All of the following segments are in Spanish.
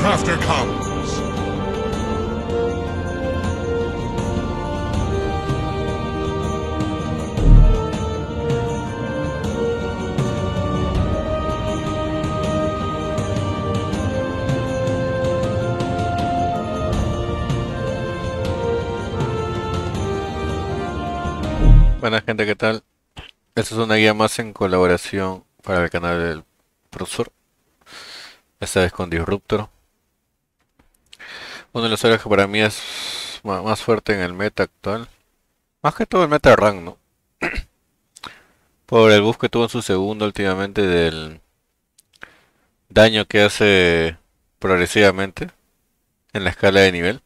Snapcaster comes! Buena gente, ¿qué tal? Esta es una guía más en colaboración para el canal del profesor, esta vez con Disruptor. Uno de los héroes que para mí es más fuerte en el meta actual, más que todo el meta rank, ¿no? Por el buff que tuvo en su segundo últimamente del daño que hace progresivamente en la escala de nivel.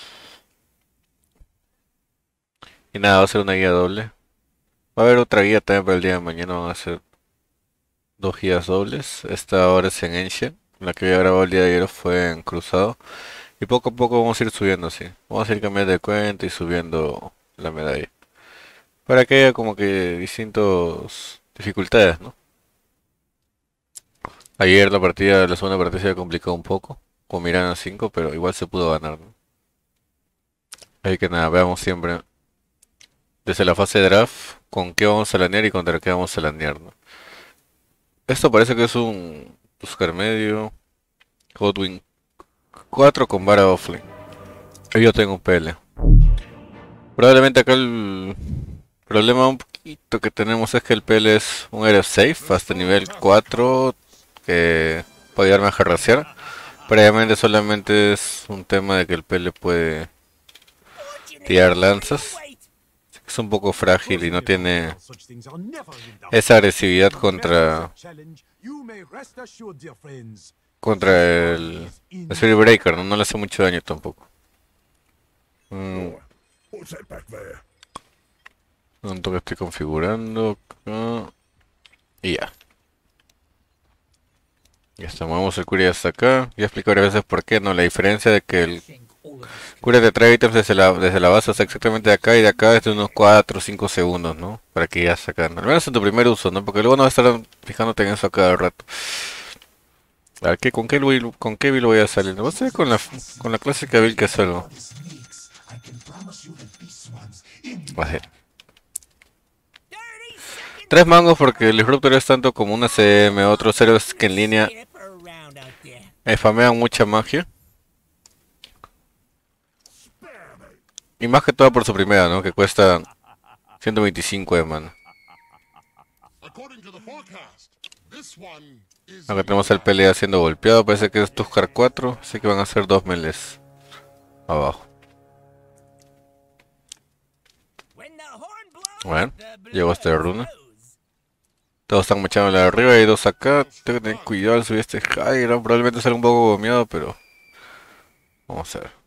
Y nada, va a ser una guía doble. Va a haber otra guía también para el día de mañana, van a ser dos guías dobles. Esta ahora es en Ancient, la que había grabado el día de ayer fue en Cruzado. Y poco a poco vamos a ir subiendo así. Vamos a ir cambiando de cuenta y subiendo la medalla. Para que haya como que distintas dificultades, ¿no? Ayer la segunda partida se había complicado un poco. Con Mirana 5, pero igual se pudo ganar, ¿no? Así que nada, veamos siempre desde la fase de draft con qué vamos a lanear y contra qué vamos a lanear, ¿no? Esto parece que es un Tuskar medio. Godwin 4 con vara offlane. Y yo tengo un PL. Probablemente acá el problema un poquito que tenemos es que el PL es un Air Safe hasta nivel 4 que puede ayudarme a jarrasear. Previamente solamente es un tema de que el PL puede tirar lanzas. Es un poco frágil y no tiene esa agresividad contra el Spirit Breaker, ¿no? No le hace mucho daño tampoco. Un toque estoy configurando acá. Y ya. Ya está, movemos el Curia hasta acá. Ya explico varias veces por qué, ¿no? La diferencia de que el Curia te trae ítems desde la base hasta exactamente de acá y de acá es de unos 4 o 5 segundos, ¿no? Para que ya sacan. Al menos en tu primer uso, ¿no? Porque luego no vas a estar fijándote en eso a cada rato. A ver, con qué build voy a salir? Voy a salir con la clásica build que salgo. Va a ser 3 mangos porque el Disruptor es tanto como una CM, otros héroes que en línea famean mucha magia. Y más que todo por su primera, ¿no? Que cuesta 125 de mana. Acá tenemos el pelea siendo golpeado, parece que es Tuskar 4, así que van a ser 2 melees abajo. Bueno, llegó esta runa. Todos están mechando la de arriba, hay dos acá. Tengo que tener cuidado al subir este high ground. Probablemente salga un poco gomeado, pero vamos a ver.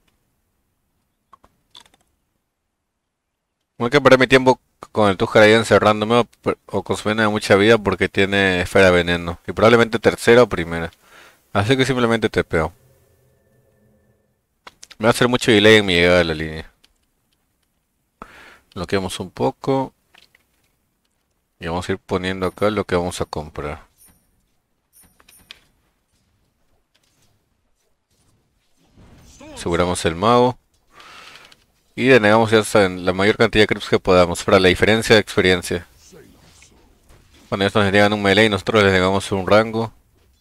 No hay que perder mi tiempo con el Tuskar ahí encerrándome o consumiendo mucha vida porque tiene esfera veneno. Y probablemente tercera o primera. Así que simplemente te pego. Me va a hacer mucho delay en mi llegada a la línea. Bloqueamos un poco. Y vamos a ir poniendo acá lo que vamos a comprar. Aseguramos el mago. Y denegamos ya hasta en la mayor cantidad de creeps que podamos. Para la diferencia de experiencia. Cuando ellos nos denegan un melee y nosotros les denegamos un rango.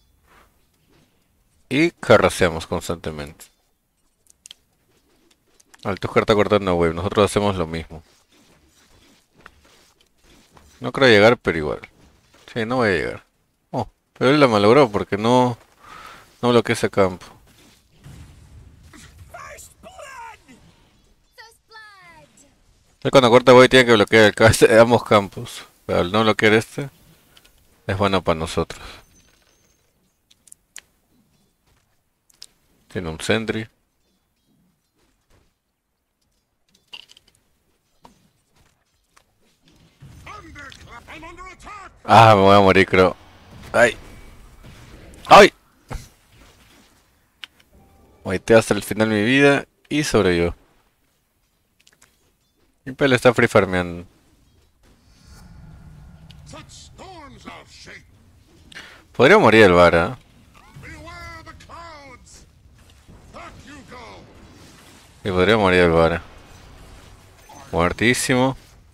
Y carraseamos constantemente. Al Tuskar está cortando wave. Nosotros hacemos lo mismo. No creo llegar, pero igual. Sí, no voy a llegar. Oh, pero él la malogró porque no bloquea ese campo. Él cuando corta wave tiene que bloquear ambos campos. Pero al no bloquear este, es bueno para nosotros. Tiene un sentry. Ah, me voy a morir, creo. ¡Ay! ¡Ay! Waité hasta el final de mi vida y sobrevivió. Mi pelo está free farmeando. Podría morir el Vara. Y podría morir el Vara. Muertísimo.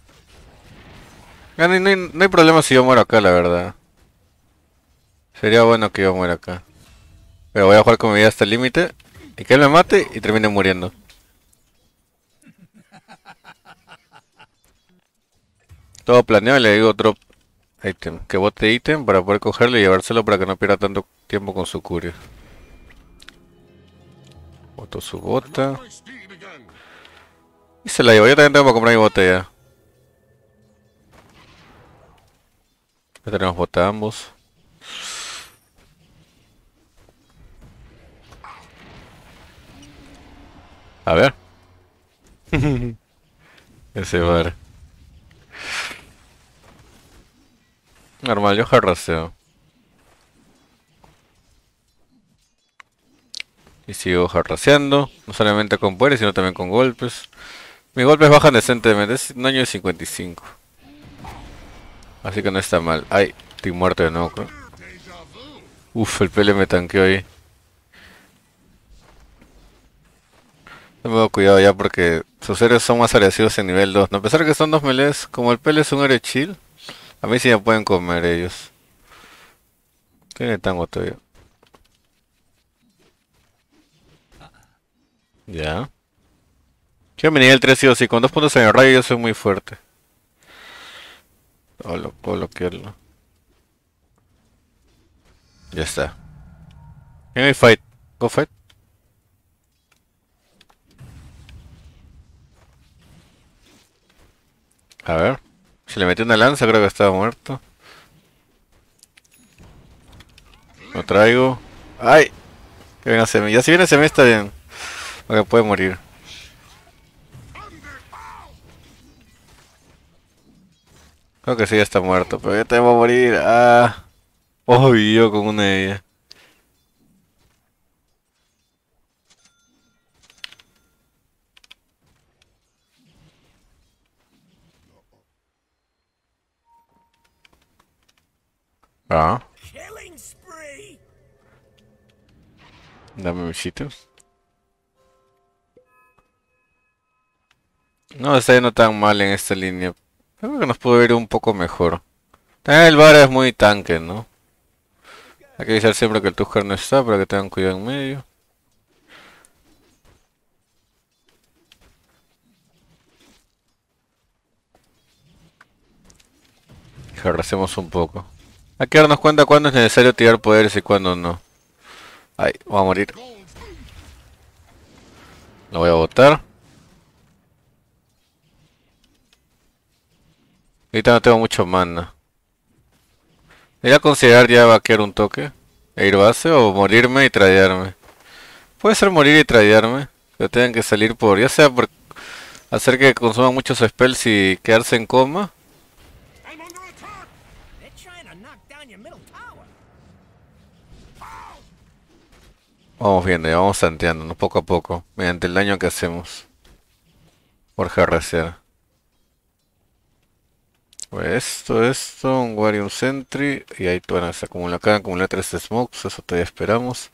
Ah, no hay problema si yo muero acá, la verdad. Sería bueno que yo muera acá. Pero voy a jugar con mi vida hasta el límite. Y que él me mate y termine muriendo. Todo planeado y le digo drop item. Que bote ítem para poder cogerlo y llevárselo para que no pierda tanto tiempo con su curia. Boto su bota. Y se la llevo. Yo también tengo que comprar mi botella. Ya tenemos bota ambos. A ver. Ese bar. Normal, yo jarraseo. Y sigo jarraseando. No solamente con poderes, sino también con golpes. Mis golpes bajan decentemente. Es un daño de 55. Así que no está mal. Ay, estoy muerto de nuevo, creo. Uf, el pele me tanqueó ahí. Tengo cuidado ya porque sus héroes son más agresivos en nivel 2. No, a pesar de que son dos melees, como el pele es un héroe chill, a mí sí me pueden comer ellos. Tiene tango todavía. Ya. Quiero mi nivel 3 sí o sí. Con 2 puntos en el rayo yo soy muy fuerte. Oh, lo puedo bloquearlo. Ya está. Enemy fight. Go fight. A ver. Si le metí una lanza creo que estaba muerto. Lo traigo. ¡Ay! Que venga Semi. Ya si viene Semi está bien. Porque puede morir. Creo que sí ya está muerto. Pero ya te voy a morir. Ah. Oh, y yo con una de ellas. Ah. Dame mis sitios. No está yendo tan mal en esta línea. Creo que nos pudo ir un poco mejor. También el Vara es muy tanque, ¿no? Hay que avisar siempre que el Tuskar no está para que tengan cuidado en medio. Y hacemos un poco. Hay que darnos cuenta cuándo es necesario tirar poderes y cuándo no. Ay, voy a morir. Lo voy a botar. Ahorita no tengo mucho mana. Voy a considerar ya vaquear un toque. E ir base o morirme y tradearme. Puede ser morir y tradearme. Que tengan que salir por... Ya sea por hacer que consuman muchos spells y quedarse en coma. Vamos viendo, ya vamos tanteando, poco a poco. Mediante el daño que hacemos. Por jarrasear. Pues esto, un Guardian Sentry. Y ahí bueno, se acumula acá, acumula 3 smokes, eso todavía esperamos.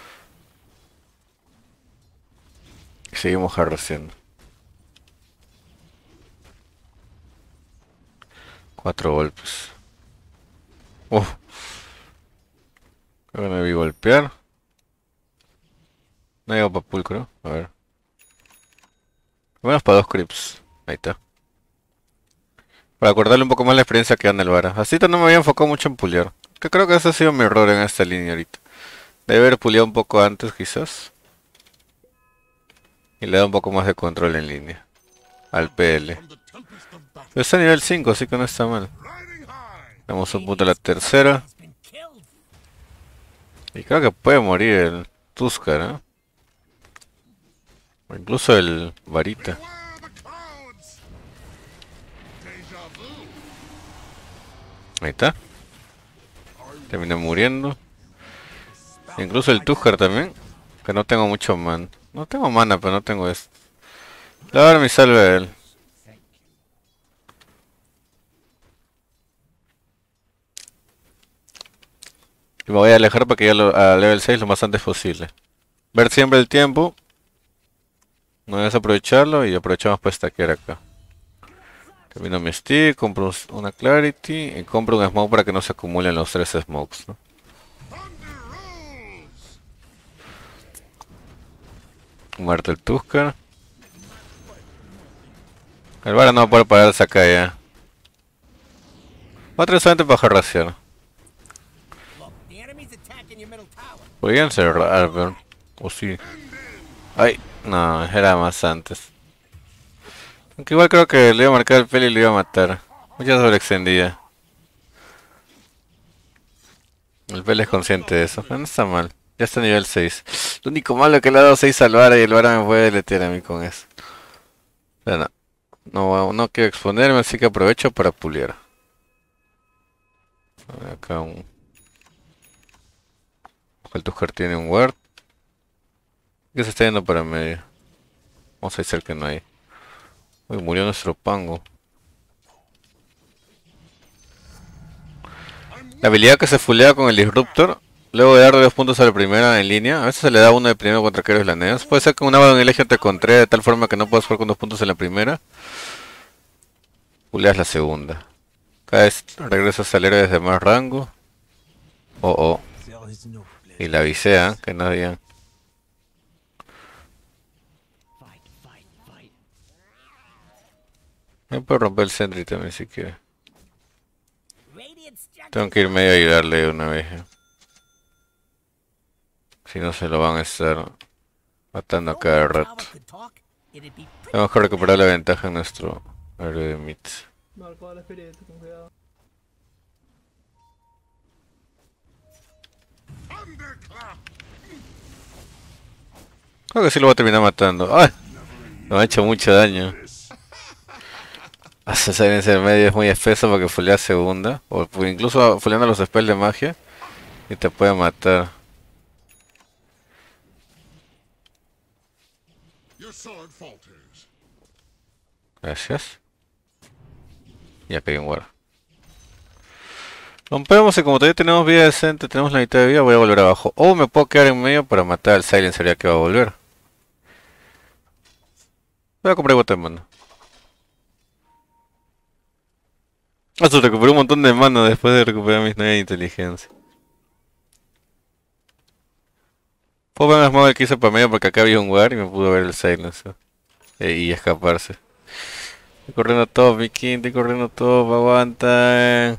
Y seguimos jarraseando. 4 golpes. Uf. Creo que me vi golpear. No llego para pulcro, a ver. Menos para 2 creeps. Ahí está. Para acordarle un poco más la experiencia que anda el Vara. Así no me había enfocado mucho en pulear. Que creo que ese ha sido mi error en esta línea ahorita. Debe haber puliado un poco antes quizás. Y le da un poco más de control en línea. Al PL. Pero está a nivel 5, así que no está mal. Damos un punto a la tercera. Y creo que puede morir el Tuskar, ¿eh? O incluso el Varita. Ahí está. Terminé muriendo. Incluso el Tuskar también. Que no tengo mucho mana. No tengo mana, pero no tengo esto. Le voy a dar mi salve a él. Y me voy a alejar para que llegue a level 6 lo más antes posible. Ver siempre el tiempo. No debes aprovecharlo y aprovechamos para stackear acá. Termino mi stick, compro una clarity y compro un smoke para que no se acumulen los 3 smokes, ¿no? Muerto el Tuskar. El Vara no va a poder parar esa acá ya. Otra solamente para jarrasear. Podrían cerrar, pero... O sí. Ay, no, era más antes. Aunque igual creo que le iba a marcar el pelo y le iba a matar. Mucha sobreextendida. El pelo es consciente de eso, pero no está mal. Ya está a nivel 6. Lo único malo es que le ha dado 6 al Vara y el Vara me puede deletear a mí con eso. Pero no. No quiero exponerme, así que aprovecho para puliar. Acá un... El Tuskar tiene un ward. Que se está yendo para medio. Vamos a decir que no hay. Uy, murió nuestro Pango. La habilidad que se fulea con el Disruptor, luego de darle 2 puntos a la primera en línea, a veces se le da uno de primero contra Keros Laneas. Puede ser que un Abaddon Elegio te contree de tal forma que no puedas jugar con 2 puntos en la primera. Fuleas la segunda. Cada vez regresas al héroe desde más rango. Oh. Y la visea, que no digan. Me puedo romper el Sentry también si quiere. Tengo que ir medio a ayudarle una vez. Si no se lo van a estar matando a cada rato. Tenemos que recuperar la ventaja en nuestro héroe de mid. Creo que sí lo voy a terminar matando. ¡Ay! Me ha hecho mucho daño. Ese silencio en medio es muy espeso porque fulea segunda. O incluso fuleando los spells de magia. Y te puede matar. Gracias. Y acá hay un guard. Rompemos y como todavía tenemos vida decente, tenemos la mitad de vida, voy a volver abajo. O me puedo quedar en medio para matar al Silencer ya que va a volver. Voy a comprar bota de mana. Hasta recuperé un montón de mana después de recuperar mis 9 de inteligencia. Puedo ver más el que hice para medio porque acá había un guard y me pudo ver el Silencer. Y escaparse. Estoy corriendo todo, mi king, estoy corriendo todo, aguanta.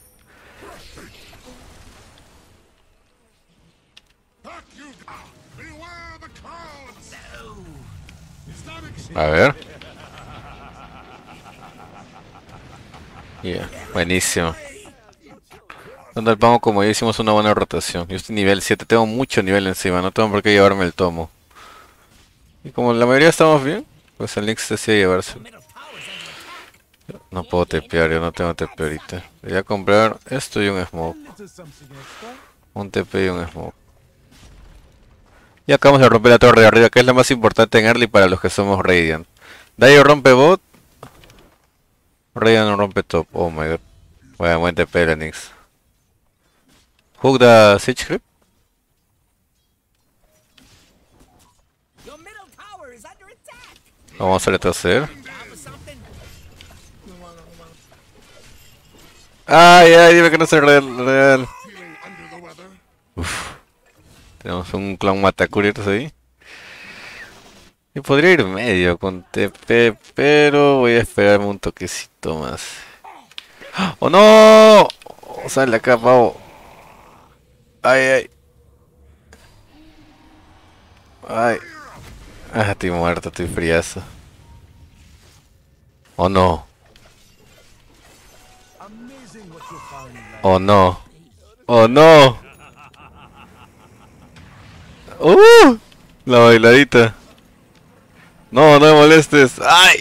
A ver. Yeah, buenísimo. Donde el Pango, como ya hicimos una buena rotación. Yo estoy nivel 7, tengo mucho nivel encima, no tengo por qué llevarme el tomo. Y como la mayoría estamos bien, pues el Lynx decide llevarse. No puedo tepear, yo no tengo TP ahorita. Voy a comprar esto y un smoke. Un TP y un smoke. Y acabamos de romper la torre de arriba, que es la más importante en early para los que somos Radiant. Dio rompe bot. Radiant no rompe top. Oh my god. Bueno, buen TP el Lynx. Hook the Siege Creep. Vamos a retroceder. Ay, dime que no es real. Uf. Tenemos un clown matacurios ahí. Y podría ir medio con TP, pero voy a esperarme un toquecito más. ¡Oh no! Sale acá, pavo. Ay. Estoy muerto, estoy friazo. Oh no. Oh no. Oh no. La bailadita. No me molestes. ¡Ay!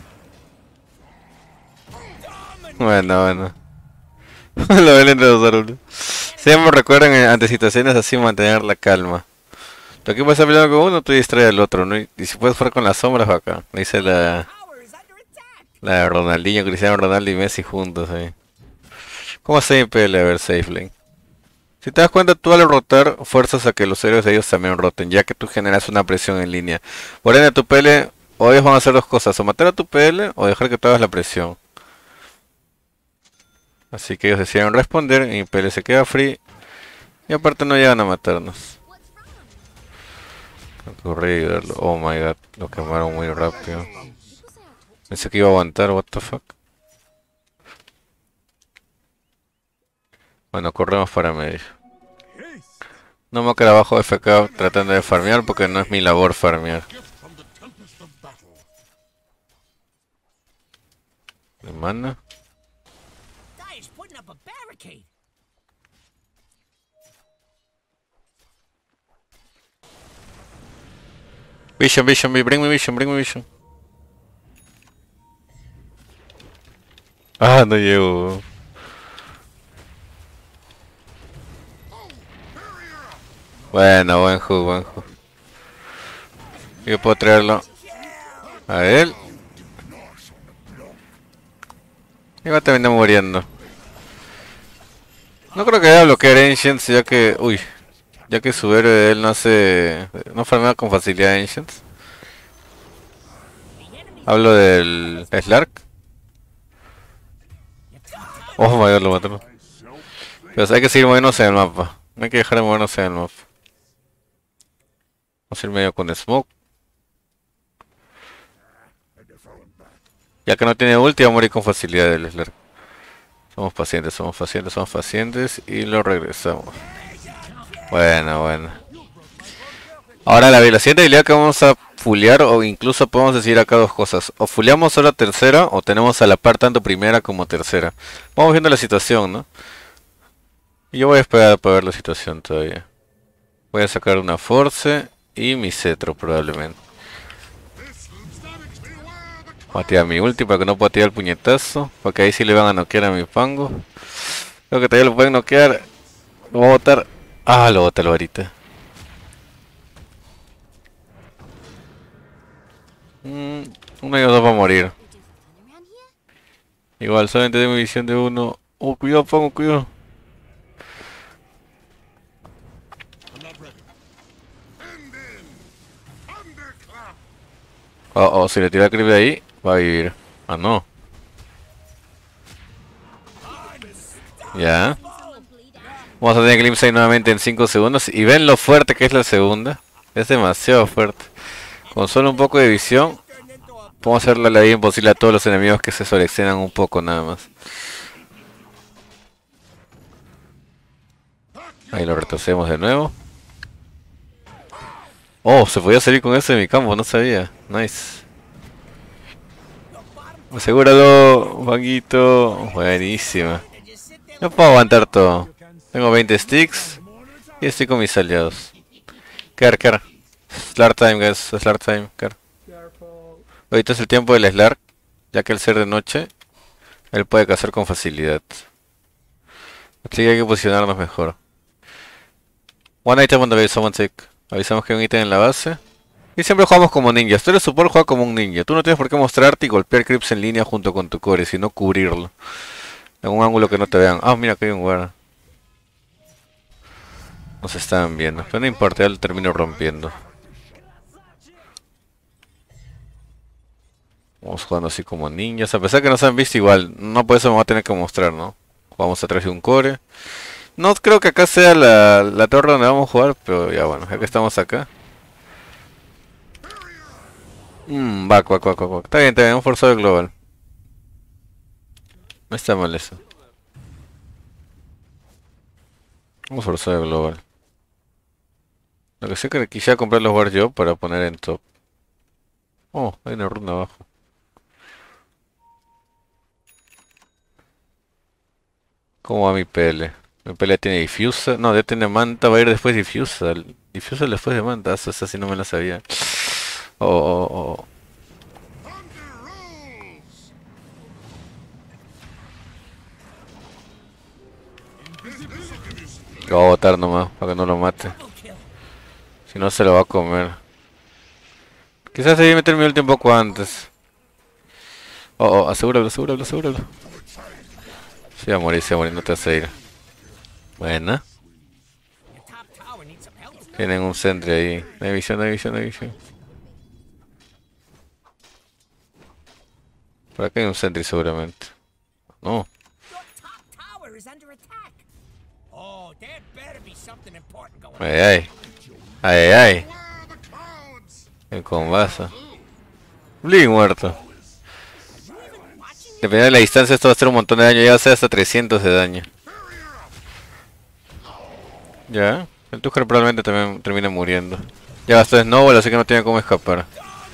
Bueno. La baila entre los árboles. Siempre recuerden ante situaciones así mantener la calma. Tú aquí puedes estar peleando con uno, tú distraes al otro, ¿no? Y si puedes jugar con las sombras acá. Me dice la Ronaldinho, Cristiano Ronaldo y Messi juntos ahí. ¿Cómo hace mi PL? A ver, safe lane. Si te das cuenta, tú al rotar fuerzas a que los héroes de ellos también roten, ya que tú generas una presión en línea. Por ende, tu PL, o ellos van a hacer dos cosas, o matar a tu PL o dejar que tú hagas la presión. Así que ellos decidieron responder y mi PL se queda free. Y aparte no llegan a matarnos. Corrí a ayudarlo. Oh my god, lo quemaron muy rápido. Pensé que iba a aguantar, what the fuck. Bueno, corremos para medio. No me voy a quedar abajo de FK tratando de farmear porque no es mi labor farmear. ¿Me manda? Vision, vision, bring me vision, bring me vision. Ah, no llego. Bueno, buen hook, buen hook. Yo puedo traerlo a él. Y va a terminar muriendo. No creo que vaya a bloquear Ancients ya que... Uy. Ya que su héroe de él no hace... No farmea con facilidad Ancients. Hablo del Slark. Oh my god, lo mataron. Pero hay que seguir moviéndonos en el mapa. No hay que dejar de movernos en el mapa. Vamos a ir medio con Smoke. Ya que no tiene ulti, va a morir con facilidad el Slark. Somos pacientes, somos pacientes, somos pacientes. Y lo regresamos. Bueno, bueno. Ahora la siguiente habilidad que vamos a fulear, o incluso podemos decir acá dos cosas. O fuleamos solo tercera, o tenemos a la par tanto primera como tercera. Vamos viendo la situación, ¿no? Y yo voy a esperar para ver la situación todavía. Voy a sacar una Force y mi cetro probablemente. Voy a tirar mi ulti para que no pueda tirar el puñetazo. Porque ahí sí le van a noquear a mi pango. Creo que todavía lo pueden noquear. Lo voy a botar. Ah, lo boté ahorita. Uno y los dos va a morir. Igual, solamente tengo visión de uno. Oh, cuidado, pango, cuidado. Oh, si le tira el creep de ahí, va a vivir. Ah, no. Ya. Vamos a tener Glimpse ahí nuevamente en 5 segundos. Y ven lo fuerte que es la segunda. Es demasiado fuerte. Con solo un poco de visión, podemos hacerle la vida imposible a todos los enemigos que se sobreexcedan un poco nada más. Ahí lo retrocedemos de nuevo. Oh, se podía salir con ese de mi campo, no sabía. Nice. Asegúralo, Vanguito. Buenísima. No puedo aguantar todo. Tengo 20 sticks y estoy con mis aliados. Ker. Slark time, guys. Slark time, Ker. Ahorita es el tiempo del Slark, ya que al ser de noche, él puede cazar con facilidad. Así que hay que posicionarnos mejor. One item on the base, someone take. Avisamos que hay un ítem en la base. Y siempre jugamos como ninjas. Tú eres support, juega como un ninja. Tú no tienes por qué mostrarte y golpear creeps en línea junto con tu core, sino cubrirlo. En un ángulo que no te vean. Ah, mira que hay un guarda. Nos estaban viendo. Pero no importa, ya lo termino rompiendo. Vamos jugando así como ninjas. A pesar que nos han visto igual. No por eso me voy a tener que mostrar, ¿no? Jugamos atrás de un core. No creo que acá sea la torre donde vamos a jugar. Pero ya bueno, ya que estamos acá. Back. Está bien, un forzado global. No está mal eso. Un forzado global. Lo que sé que quisiera comprar los guards yo para poner en top. Oh, hay una runa abajo. ¿Cómo va mi PL? Mi PL tiene difusa. No, ya tiene manta, va a ir después difusa. Difusa después de manta. Esa sí no me la sabía. Oh. Lo voy a botar nomás para que no lo mate. Si no se lo va a comer. Quizás debí meter mi ulti un poco antes. Asegúralo. Se va a morir, no te vas a ir. Buena. Tienen un sentry ahí. No hay visión, no hay visión, no hay visión. Por acá hay un sentry seguramente. No. Ay, ay. Ay, ay. El combate. Blink muerto. Dependiendo de la distancia, esto va a hacer un montón de daño. Ya va a hacer hasta 300 de daño. Ya. El Tucker probablemente también termine muriendo. Ya gastó Snowball, así que no tiene cómo escapar.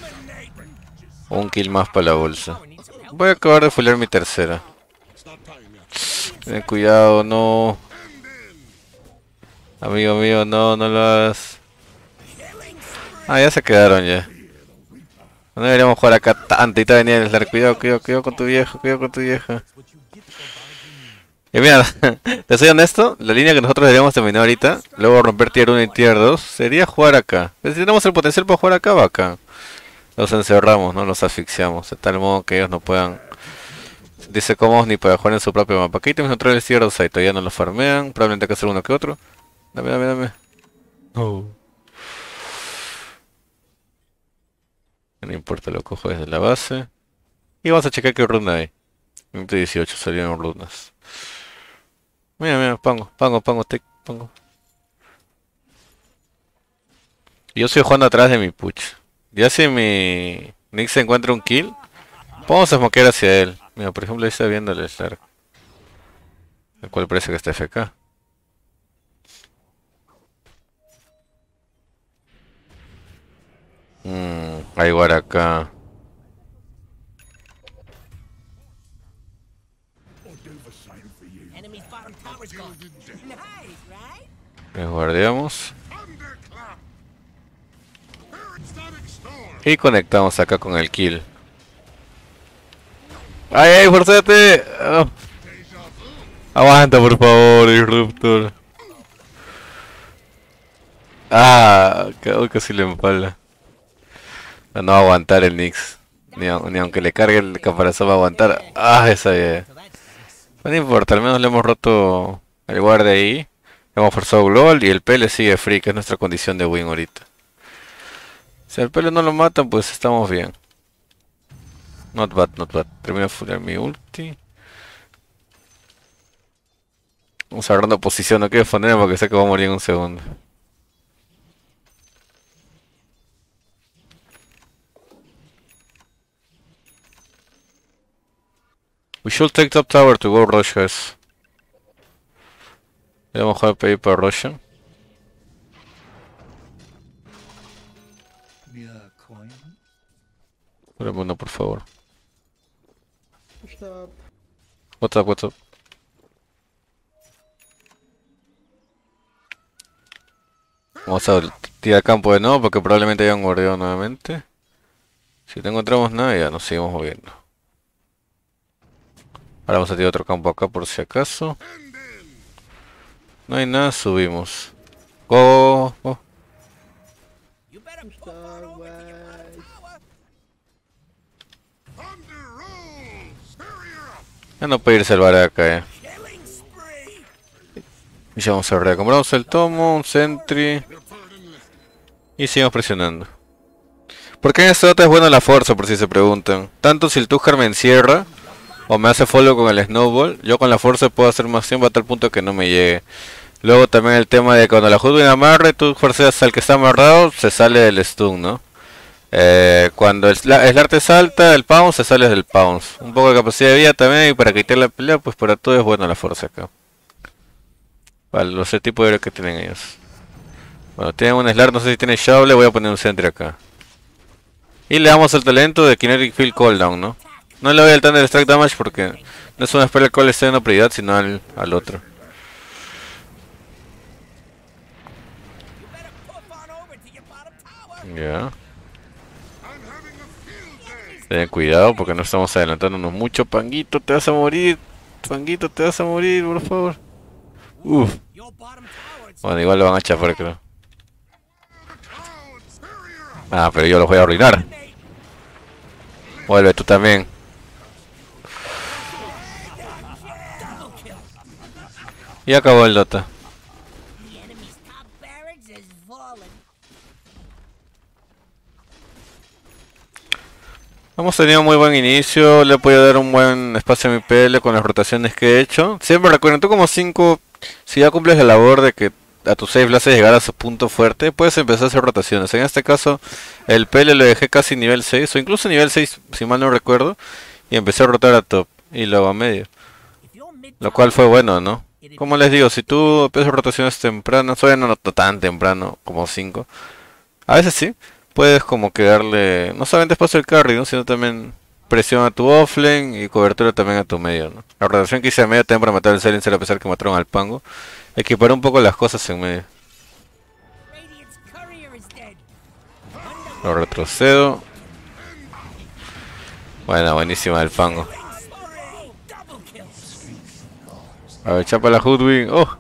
Un kill más para la bolsa. Voy a acabar de fulear mi tercera. Ten cuidado, no. Amigo mío, no, no lo hagas. Ah, ya se quedaron ya. No deberíamos jugar acá tanto y te venía el dar. Cuidado, cuidado, cuidado con tu vieja, cuidado con tu vieja. Y mira, te soy honesto, la línea que nosotros deberíamos terminar ahorita, luego romper tier 1 y tier 2, sería jugar acá. Si tenemos el potencial para jugar acá, va acá. Los encerramos, no los asfixiamos, de tal modo que ellos no puedan dice cómodos ni para jugar en su propio mapa. Aquí tenemos neutrales tier 2 ahí, todavía no los farmean, probablemente hay que hacer uno que otro. Dame, dame, dame. No. No importa, lo cojo desde la base. Y vamos a checar qué runa hay. Minuto 18 salieron runas. Mira, mira, pongo, tic, pongo. Yo estoy jugando atrás de mi puch. Ya si mi Nick se encuentra un kill, vamos a smokear hacia él. Mira, por ejemplo, ahí está viendo el Slark. El cual parece que está FK. Hay guard acá. Les guardiamos. Y conectamos acá con el kill. ¡Ay, ay, forzate! Oh. Aguanta, por favor, Disruptor. Ah, casi le empala. No va a aguantar el Nyx. Ni aunque le cargue el caparazón va a aguantar. Ah, esa ya. No importa, al menos le hemos roto el guardia ahí. Hemos forzado Global y el PL sigue free, que es nuestra condición de win ahorita. Si al PL no lo matan, pues estamos bien. Not bad, not bad. Termino de fullear mi ulti. Vamos agarrando posición, no quiero poner porque sé que va a morir en un segundo. We should take top tower to go rush, guys. Le vamos a dejar pedir para rush. Dame uno, por favor. What's up, what's up? Vamos a tirar campo de nuevo porque probablemente haya un guardián nuevamente. Si no encontramos nada, ya nos seguimos moviendo. Ahora vamos a tirar otro campo acá por si acaso. No hay nada, subimos. Go, go. Ya no puede irse el bar acá, Y ya vamos a ver, compramos el tomo, un sentry. Y seguimos presionando. ¿Por qué en esta dota es buena la fuerza, por si se preguntan? Tanto si el Tujar me encierra o me hace follow con el Snowball, yo con la fuerza puedo hacer más tiempo a tal punto que no me llegue. Luego también el tema de cuando la Hoodwin amarre, tú forceas al que está amarrado, se sale del stun, ¿no? Cuando el Slar te salta, el pounce se sale del pounce. Un poco de capacidad de vida también y para quitar la pelea, pues para todo es buena la fuerza acá. Para los tipos de héroes que tienen ellos. Bueno, tienen un Slar, no sé si tiene Shovel, voy a poner un sentry acá. Y le damos el talento de Kinetic Field Cooldown, ¿no? No le doy el Thunder Strike Damage porque no es una spell el cual esté dando prioridad, sino al otro. Ya. Ten cuidado porque no estamos adelantándonos mucho. Panguito, te vas a morir. Panguito, te vas a morir, por favor. Uff. Bueno, igual lo van a chafar, creo. Ah, pero yo los voy a arruinar. Vuelve tú también. Y acabó el Dota. Hemos tenido muy buen inicio, le he podido dar un buen espacio a mi PL con las rotaciones que he hecho. Siempre recuerden, tú como 5, si ya cumples la labor de que a tu save le haces llegar a su punto fuerte, puedes empezar a hacer rotaciones. En este caso, el PL lo dejé casi nivel 6, o incluso nivel 6, si mal no recuerdo, y empecé a rotar a top, y luego a medio. Lo cual fue bueno, ¿no? Como les digo, si tú empiezas rotaciones tempranas, todavía no tan temprano como 5, a veces sí, puedes como que darle, no solamente espacio al carry, ¿no? Sino también presión a tu offlane y cobertura también a tu medio, ¿no? La rotación que hice a medio también para matar al silencer a pesar que mataron al pango. Equiparé un poco las cosas en medio. Lo retrocedo. Bueno, buenísima el pango. A ver, chapa la Hoodwink. Oh.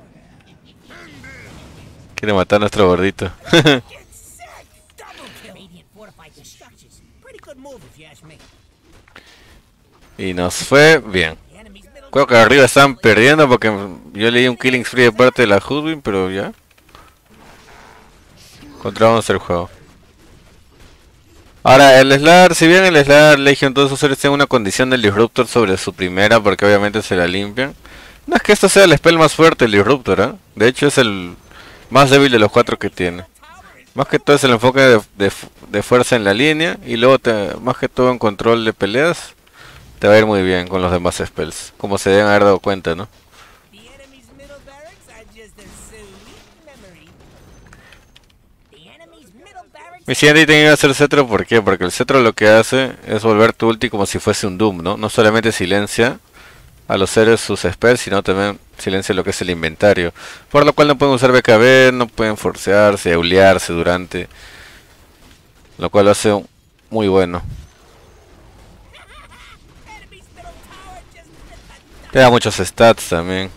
Quiere matar a nuestro gordito. Y nos fue bien. Creo que arriba están perdiendo porque yo leí un killing spree de parte de la Hoodwink, pero ya. Controlamos el juego. Ahora, el Slar, si bien el Slar, Legion, todos esos seres tienen una condición del Disruptor sobre su primera, porque obviamente se la limpian. No es que esto sea el spell más fuerte, el Disruptor, ¿eh? De hecho es el más débil de los 4 que tiene. Más que todo es el enfoque de fuerza en la línea, y luego más que todo en control de peleas, te va a ir muy bien con los demás spells, como se deben haber dado cuenta, ¿no? Mi siguiente ítem iba a ser Cetro, ¿por qué? Porque el Cetro lo que hace es volver tu ulti como si fuese un Doom, ¿no? No solamente silencia a los seres sus spells, sino también silencia lo que es el inventario. Por lo cual no pueden usar BKB, no pueden forcearse, eulearse durante. Lo cual lo hace muy bueno. Te da muchos stats también.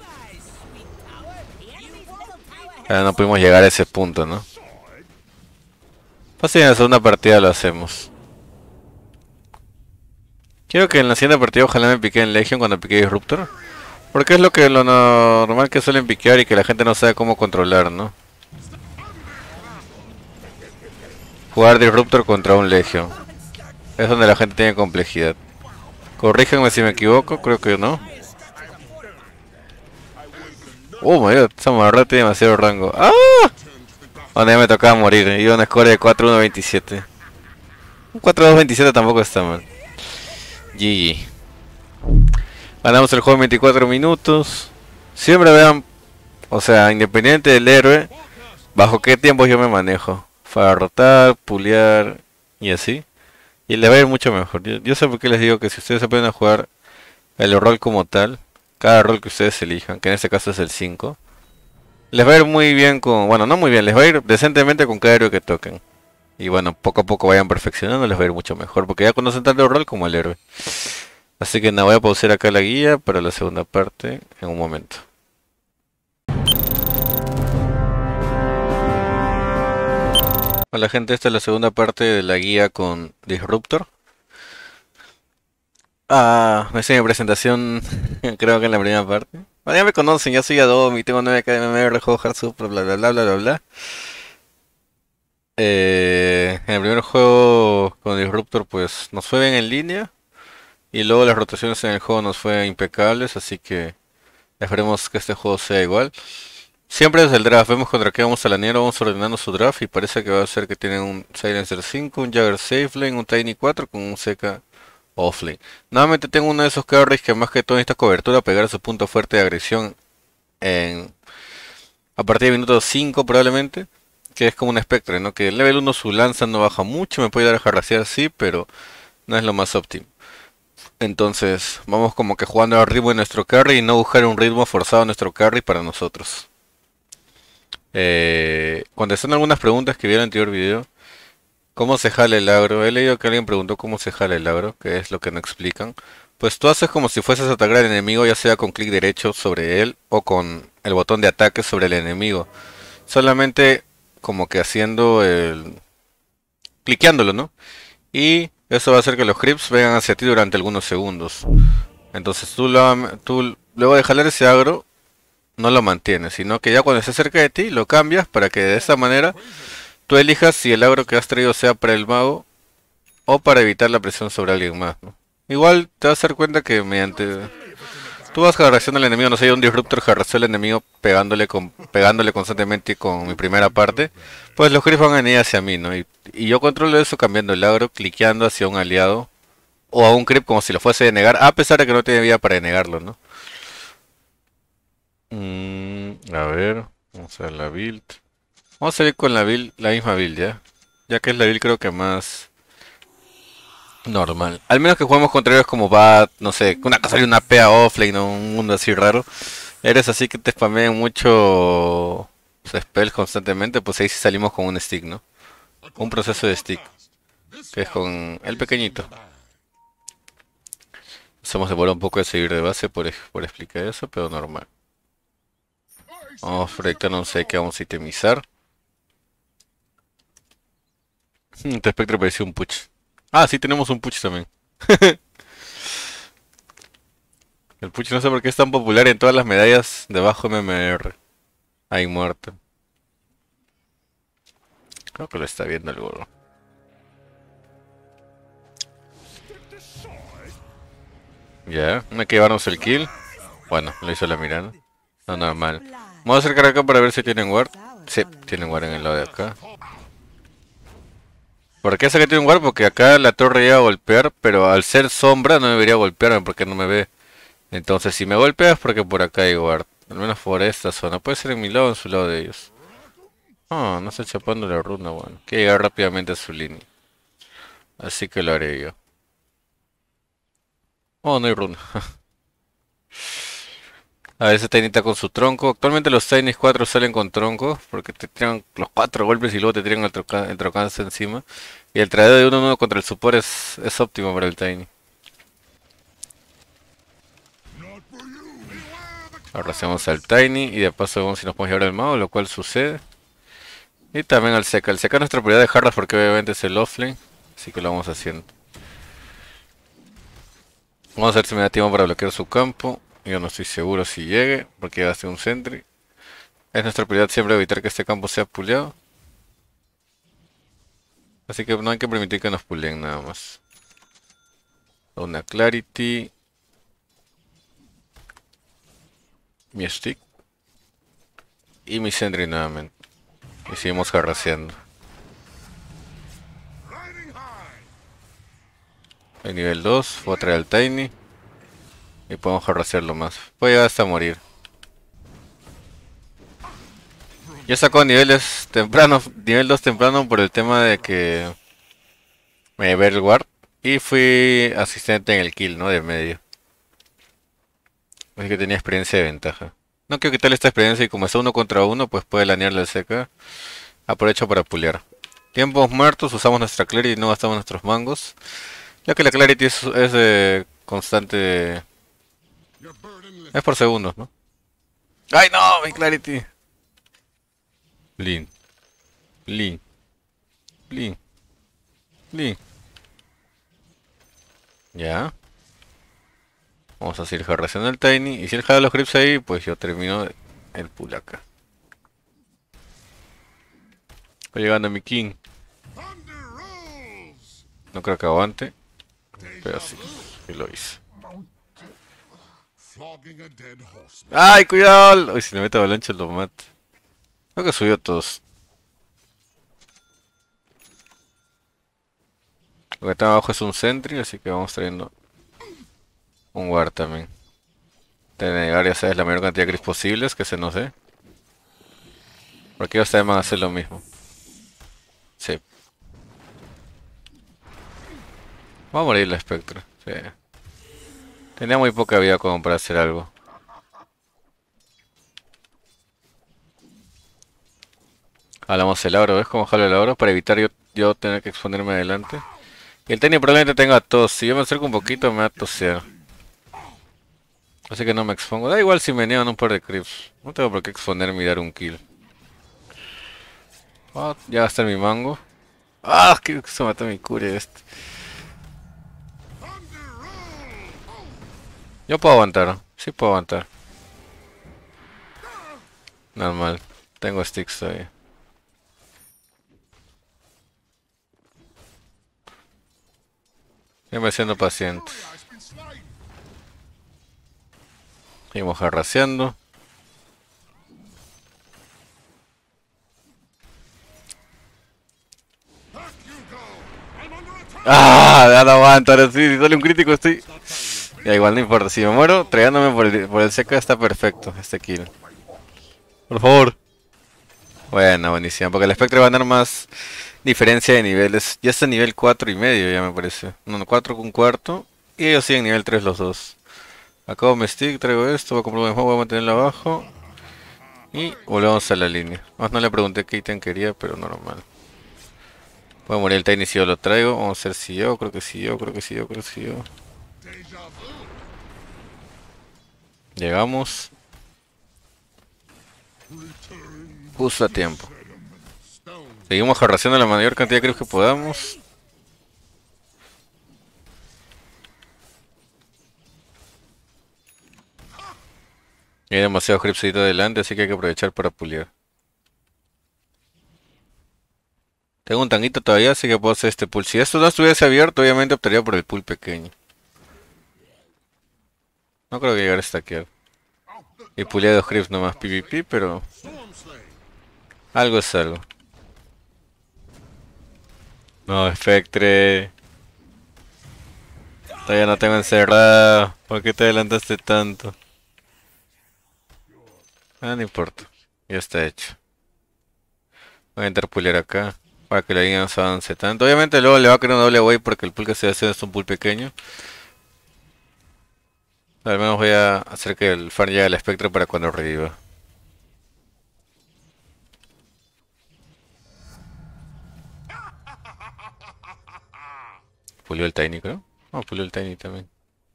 Ahora no pudimos llegar a ese punto, ¿no? Fácil, en la segunda partida lo hacemos. Quiero que en la siguiente partida ojalá me pique en Legion cuando pique Disruptor. Porque es lo normal que suelen piquear y que la gente no sabe cómo controlar, ¿no? Jugar Disruptor contra un Legion. Es donde la gente tiene complejidad. Corríjanme si me equivoco, creo que no. Oh my god, esa morra tiene demasiado rango. ¡Ah! Donde ya me tocaba morir, iba a una score de 4-1-27. Un 4-2-27 tampoco está mal. GG. Ganamos el juego en 24 minutos. Siempre vean, o sea, independiente del héroe, bajo qué tiempos yo me manejo. Para rotar, pulear y así. Y le va a ir mucho mejor. Yo sé por qué les digo que si ustedes se pueden jugar el rol como tal, cada rol que ustedes elijan, que en este caso es el 5, les va a ir muy bien con, bueno, no muy bien, les va a ir decentemente con cada héroe que toquen. Y bueno, poco a poco vayan perfeccionando, les va a ir mucho mejor, porque ya conocen tanto el rol como el héroe. Así que nada, voy a pausar acá la guía para la segunda parte en un momento. Hola gente, esta es la segunda parte de la guía con Disruptor. Me hice mi presentación, creo que en la primera parte. Bueno, ya me conocen, ya soy Adobe, tengo 9K de MMR, juego Hard Super, bla bla bla bla bla bla. En el primer juego con Disruptor pues nos fue bien en línea. Y luego las rotaciones en el juego nos fue impecables, así que esperemos que este juego sea igual. Siempre desde el draft, vemos contra qué vamos a lanear, vamos ordenando su draft y parece que va a ser que tienen un Silencer 5, un Jagger Safelane, un Tiny 4 con un Zeka Offlane. Nuevamente tengo uno de esos carries que más que todo necesita cobertura, pegar a su punto fuerte de agresión a partir de minuto 5 probablemente, que es como un Spectre, ¿no? Que el level 1 su lanza no baja mucho, me puede dar a jarrasear sí, pero no es lo más óptimo. Entonces vamos como que jugando al ritmo de nuestro carry y no buscar un ritmo forzado a nuestro carry para nosotros. Contestando algunas preguntas que vi en el anterior video. ¿Cómo se jala el agro? He leído que alguien preguntó cómo se jala el agro, que es lo que no explican. Pues tú haces como si fueses a atacar al enemigo, ya sea con clic derecho sobre él o con el botón de ataque sobre el enemigo. Solamente como que haciendo cliqueándolo, ¿no? Y eso va a hacer que los creeps vengan hacia ti durante algunos segundos. Entonces tú luego de jalar ese agro no lo mantienes, sino que ya cuando esté cerca de ti lo cambias para que de esa manera tú elijas si el agro que has traído sea para el mago o para evitar la presión sobre alguien más, ¿no? Igual te vas a dar cuenta que mediante... Tú vas harassando al enemigo, no sé, un disruptor harassó al enemigo pegándole constantemente con mi primera parte, pues los creeps van a venir hacia mí, ¿no? Y yo controlo eso cambiando el agro, cliqueando hacia un aliado, o a un creep como si lo fuese a denegar, a pesar de que no tiene vida para denegarlo, ¿no? A ver, vamos a ver la build. Vamos a ir con la build, la misma build, ¿ya? Ya que es la build creo que más normal. Al menos que juguemos contra ellos como Bat, no sé, una cosa de una PA offlane o un mundo así raro. Eres así que te spamean mucho spells constantemente, pues ahí sí salimos con un stick, ¿no? Un proceso de stick, que es con el pequeñito. Nos hemos demorado un poco de seguir de base por explicar eso, pero normal. Vamos a proyectar, no sé qué vamos a itemizar. Este espectro pareció un push. Ah, sí, tenemos un push también. El push no sé por qué es tan popular en todas las medallas debajo MMR. Hay muerto. Creo que lo está viendo el gorro. Ya, no hay que llevarnos el kill. Bueno, lo hizo la mirada. No, normal. Vamos a acercar acá para ver si tienen ward. Sí, tienen ward en el lado de acá. ¿Por qué sé que tiene un ward? Porque acá la torre llega a golpear, pero al ser sombra no debería golpearme porque no me ve. Entonces si me golpea es porque por acá hay ward. Al menos por esta zona. Puede ser en mi lado o en su lado de ellos. Oh, no está chapando la runa, bueno. Quiere llegar rápidamente a su línea. Así que lo haré yo. Oh, no hay runa. A veces Tiny está con su tronco. Actualmente los Tinys 4 salen con tronco. Porque te tiran los 4 golpes y luego te tiran el trocance encima. Y el tradeo de 1-1 contra el support es óptimo para el Tiny. Ahora hacemos al Tiny y de paso vemos si nos podemos llevar el mago, lo cual sucede. Y también al Zeka. El Zeka es nuestra prioridad dejarlas porque obviamente es el offlane. Así que lo vamos haciendo. Vamos a ver si me da tiempo para bloquear su campo. Yo no estoy seguro si llegue porque ya hace un sentry. Es nuestra prioridad siempre evitar que este campo sea puleado. Así que no hay que permitir que nos puleen nada más. Una Clarity. Mi stick. Y mi sentry nuevamente. Y seguimos jarraseando. El nivel 2, voy a traer al Tiny. Y podemos jarrasearlo más. Puede llegar hasta morir. Ya sacó niveles temprano, nivel 2 temprano por el tema de que me ver el ward. Y fui asistente en el kill, ¿no? De medio. Así que tenía experiencia de ventaja. No quiero quitarle esta experiencia y como está uno contra uno, pues puede lanearle el seca. Aprovecho para pulear. Tiempos muertos, usamos nuestra Clarity y no gastamos nuestros mangos. Ya que la Clarity es de constante... Es por segundos, ¿no? ¡Ay no! Mi Clarity. Blin. Blin. Blin. Blin. Ya. Vamos a seguir harassando el Tiny. Y si él jala los creeps ahí, pues yo termino el pull acá. Está llegando mi King. No creo que aguante. Pero sí, sí lo hice. ¡Ay, cuidado! Uy, si le meto avalancha lo mata. Creo que subió a todos. Lo que está abajo es un sentry, así que vamos trayendo un guard también. Tener ya sabes la mayor cantidad de creeps posibles, que se nos dé. Porque ellos también van a hacer lo mismo. Sí. Va a morir la espectro. Sí. Tenía muy poca vida como para hacer algo. Jalamos el oro, ¿ves cómo jalo el oro? Para evitar yo tener que exponerme adelante. Y el Tenny probablemente tenga tos. Si yo me acerco un poquito me va a toser. Así que no me expongo. Da igual si me niegan un par de creeps. No tengo por qué exponerme y dar un kill. Ah, ya va a estar mi mango. Ah, que se mató mi curia este. Yo puedo aguantar. Sí puedo aguantar. Normal. Tengo sticks todavía. Siempre siendo pacientes. Seguimos arraseando. ¡Ah! Ya no aguanto, ahora sí, si sale un crítico estoy... Ya igual no importa, si me muero, trayéndome por el seca está perfecto este kill. Por favor. Bueno, buenísimo, porque el espectro va a ganar más diferencia de niveles. Ya está en nivel 4 y medio, ya me parece. No, no, 4 con cuarto. Y ellos siguen nivel 3 los dos. Acabo mi stick, traigo esto, voy a comprar un juego, voy a mantenerlo abajo. Y volvemos a la línea. Más no le pregunté qué ítem quería, pero normal. Voy a morir el Tiny si yo lo traigo. Vamos a ver si yo, creo que sí yo, creo que sí yo, creo que sí yo. Llegamos. Justo a tiempo. Seguimos arrasando la mayor cantidad de creeps que podamos. Hay demasiados creeps ahí adelante, así que hay que aprovechar para pulir. Tengo un tanguito todavía, así que puedo hacer este pool. Si esto no estuviese abierto, obviamente optaría por el pool pequeño. No creo que llegar a stackear. Y pulé 2 creeps nomás PvP, pero algo es algo. No, Spectre. Todavía no tengo encerrado. ¿Por qué te adelantaste tanto? Ah, no importa. Ya está hecho. Voy a intentar pulear acá. Para que la línea no se avance tanto. Obviamente luego le va a quedar un doble wave porque el pool que se hace es un pool pequeño. Al menos voy a hacer que el farm llegue al espectro para cuando reviva. Pulió el Tiny, creo. No, pulió el Tiny también.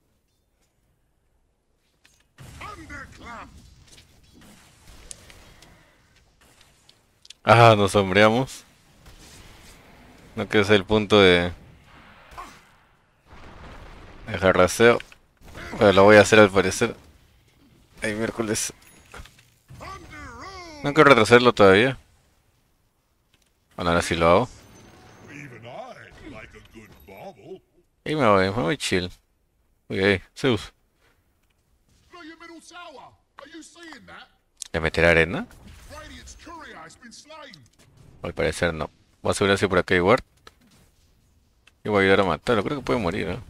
Ah, nos sombreamos. No quiero ser el punto de jarraseo. Pero lo voy a hacer al parecer. Ay, miércoles. No quiero retrasarlo todavía. Bueno, ahora sí lo hago. Y me voy chill. Ok, Zeus. ¿Le meteré arena? Al parecer no. Voy a asegurar si por acá hay ward. Y voy a ayudar a matarlo. Creo que puede morir, ¿no?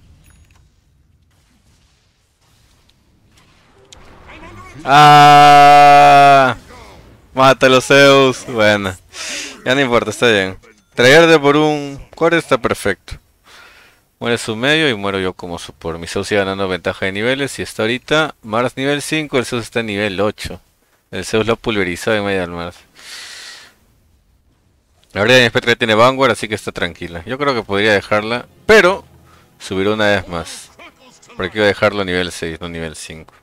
¡Ah! Mátalo, Zeus. Bueno. Ya no importa, está bien. Traerte por un core está perfecto. Muere su medio y muero yo como support. Mi Zeus sigue ganando ventaja de niveles y está ahorita Mars nivel 5, el Zeus está en nivel 8. El Zeus lo pulverizó en medio del Mars. La verdad mi Spectre tiene Vanguard, así que está tranquila. Yo creo que podría dejarla, pero subir una vez más. Porque quiero dejarlo a nivel 6, no nivel 5.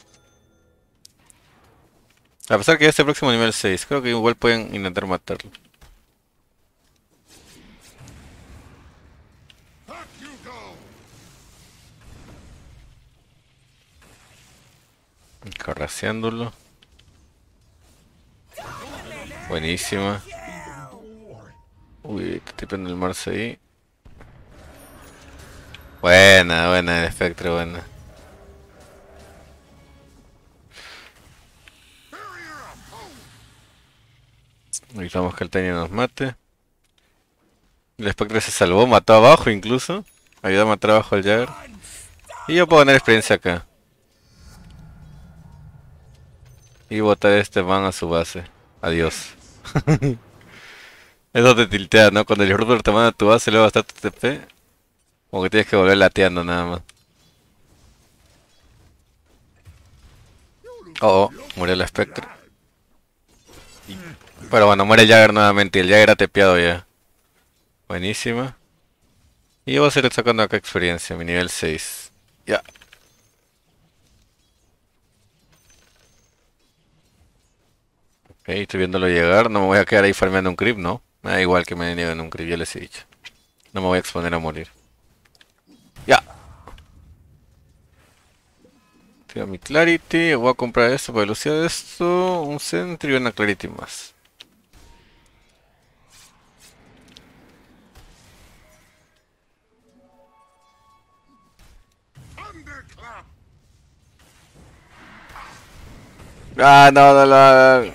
A pesar que ya es el próximo nivel 6, creo que igual pueden intentar matarlo. Carraceándolo. Buenísima. Uy, te tipen el Mars ahí. Buena, buena, el Spectre, buena. Necesitamos que el Tiny nos mate. El Spectre se salvó, mató abajo incluso. Ayudó a matar abajo al Jagger. Y yo puedo ganar experiencia acá. Y botar este man a su base. Adiós. Eso te tiltea, ¿no? Cuando el Router te manda a tu base, luego hasta tu TP. Como que tienes que volver lateando nada más. Oh, oh, murió el Spectre. Pero bueno, muere el Jagger nuevamente. Y el Jagger ha tepeado ya. Buenísima. Y yo voy a seguir sacando acá experiencia, mi nivel 6. Ya. Ok, estoy viéndolo llegar. No me voy a quedar ahí farmeando un creep, ¿no? Me da igual que me nieguen un creep, ya les he dicho. No me voy a exponer a morir. Ya. Tengo mi Clarity. Voy a comprar esto para velocidad de esto. Un Sentry y una Clarity más. Ah, no, no lo hagan.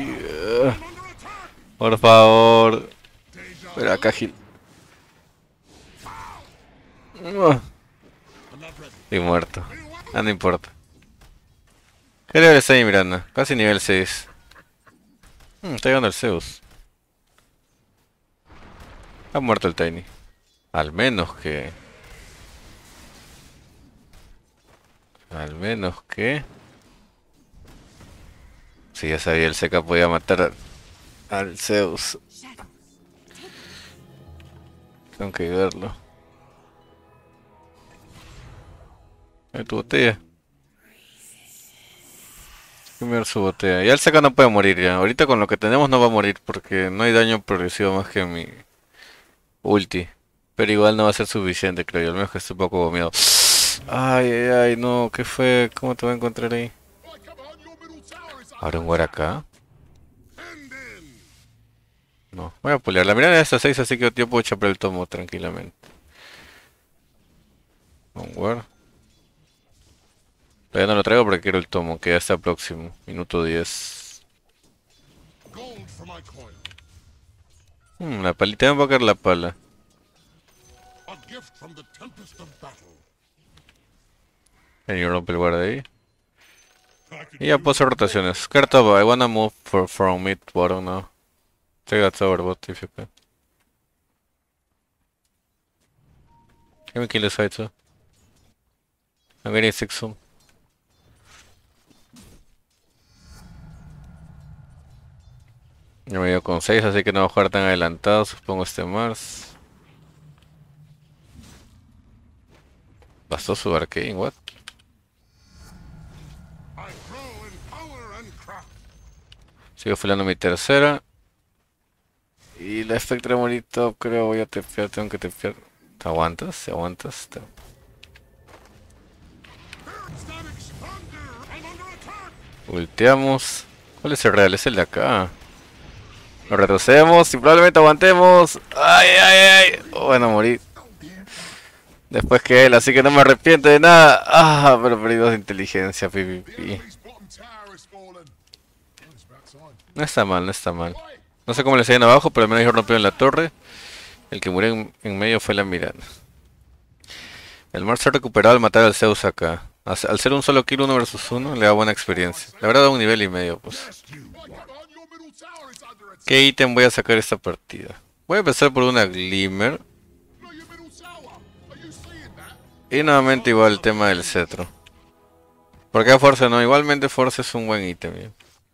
Por favor. Pero acá Gil. Y muerto. Ah, no importa. ¿Qué nivel está ahí Miranda? Casi nivel 6. Está llegando el Zeus. Ha muerto el Tiny. Al menos que... Al menos que... Si ya sabía, el Zeka podía matar al Zeus. Tengo que verlo. Tu botella. Primero su botella. Ya el Zeka no puede morir ya. Ahorita con lo que tenemos no va a morir porque no hay daño progresivo más que mi ulti. Pero igual no va a ser suficiente, creo yo. Al menos que esté un poco gomeado. Ay, ay, ay, no. ¿Qué fue? ¿Cómo te voy a encontrar ahí? ¿Habrá un war acá? No. Voy a pulear. La mirada de estas 6, así que yo puedo chapar el tomo tranquilamente. Un war. Todavía no lo traigo porque quiero el tomo, que ya está próximo. Minuto 10. La palita, me va a caer la pala. Y rompe el guarda ahí. Y ya puedo hacer rotaciones. Carta, I wanna move from mid bottom now. Take that tower bot if you can. Let me kill the side too. I'm getting 6 soon. Yo me llevo con 6, así que no voy a jugar tan adelantado. Supongo este Mars. Bastó su arcane, what? Sigo filando mi tercera. Y la Spectre Monito creo voy a tepear, tengo que tepear. ¿Te aguantas? ¿Te aguantas? Ulteamos. ¿Cuál es el real? Es el de acá. Lo retrocedemos y probablemente aguantemos. ¡Ay, ay, ay! Oh, bueno, morí. Después que él, así que no me arrepiento de nada. Ah, pero perdí 2 de inteligencia, PvP. No está mal, no está mal. No sé cómo le siguen abajo, pero al menos yo rompieron la torre. El que murió en medio fue la Miranda. El Mars se ha recuperado al matar al Zeus acá. Al ser un solo kill 1 versus 1, le da buena experiencia. Le habrá dado un nivel y medio, pues. ¿Qué ítem voy a sacar esta partida? Voy a empezar por una Glimmer. Y nuevamente igual el tema del cetro. Porque a Force no, igualmente Force es un buen ítem.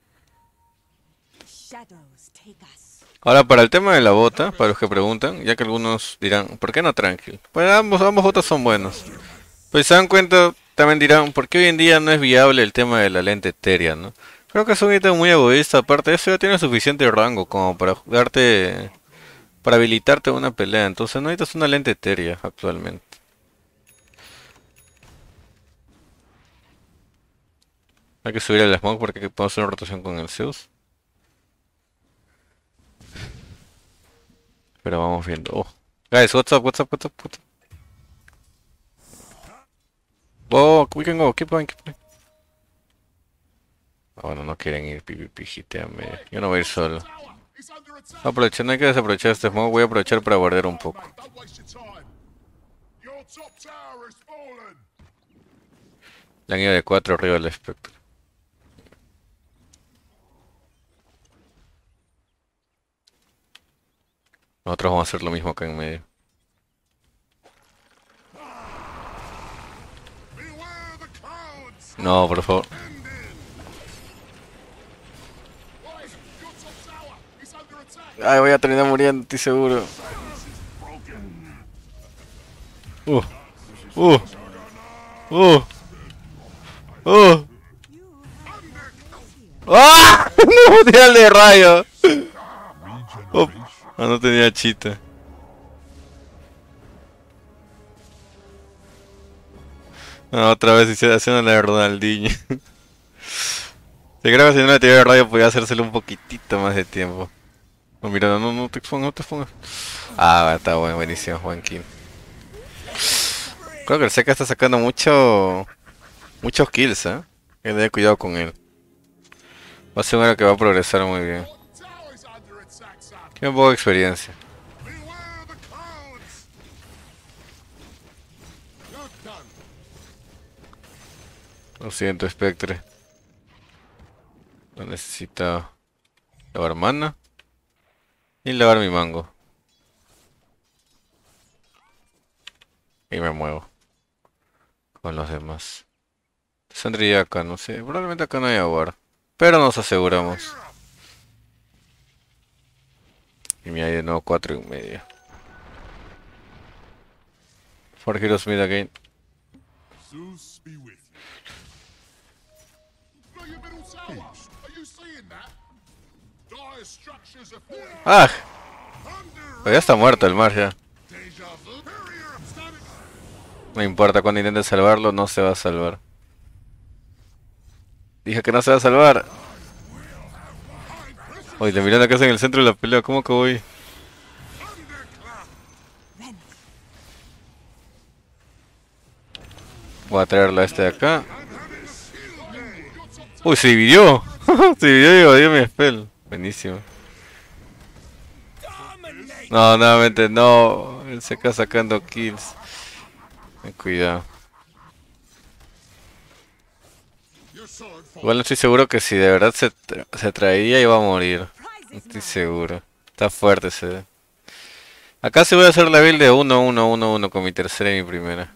Ahora para el tema de la bota, para los que preguntan, ya que algunos dirán, ¿por qué no Tranquil? Pues ambos botas son buenos. Pues se dan cuenta, también dirán, ¿por qué hoy en día no es viable el tema de la lente etérea, no? Creo que es un ítem muy egoísta, aparte de eso ya tiene suficiente rango como para darte, para habilitarte una pelea, entonces no necesitas una lente etérea actualmente. Hay que subir el smoke porque podemos hacer una rotación con el Zeus. Pero vamos viendo. Oh. Guys, what's up, what's up, what's up, what's up? Oh, we can go, keep going, keep going. Bueno, no quieren ir PvP, hiteame. Yo no voy a ir solo. Aprovechen, no hay que desaprovechar este smoke, voy a aprovechar para guardar un poco. La han ido de 4 arriba del espectro. Nosotros vamos a hacer lo mismo acá en medio. No, por favor. Ay, voy a terminar muriendo, estoy seguro. Uh, uh, uh, uh. ¡Ah! No tenía el de rayo. Oh, no tenía chita. No, otra vez haciendo la de Ronaldinho. Yo creo que si no le tiré de rayo podía hacérselo un poquitito más de tiempo. No, mira, no te expongas, no te expongas. Ah, está bueno, buenísimo, Juan Kim. Creo que el Zeka está sacando muchos kills, ¿eh? Hay que tener cuidado con él. Va a ser una que va a progresar muy bien. Tiene un poco de experiencia. Lo siento, Spectre. Lo necesita lavar mana y lavar mi mango. Y me muevo con los demás. Saldría acá, no sé. Probablemente acá no haya guard. Pero nos aseguramos. Y me hay de nuevo 4,5. For Heroes Mid again. ¡Ah! Pero ya está muerto el mar ya. No importa cuando intente salvarlo, no se va a salvar. Dije que no se va a salvar. Oye, te mirando que hace en el centro de la pelea, ¿cómo que voy? Voy a traerlo a este de acá. Uy, se dividió. Se dividió y evadió mi spell. Buenísimo. No, nuevamente no. Él se queda sacando kills. Ten cuidado. Igual no estoy seguro que si de verdad se traería iba a morir. No estoy seguro. Está fuerte ese. Acá sí voy a hacer la build de 1-1-1-1 con mi tercera y mi primera.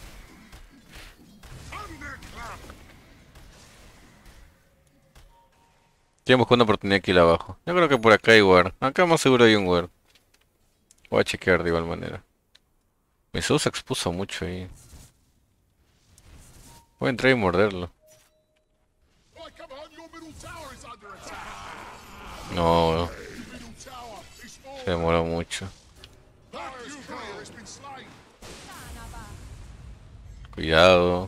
Estoy buscando una oportunidad aquí abajo. Yo creo que por acá hay ward. Acá más seguro hay un ward. Voy a chequear de igual manera. Mi Zeus se expuso mucho ahí. Voy a entrar y morderlo. No, se demoró mucho. Cuidado.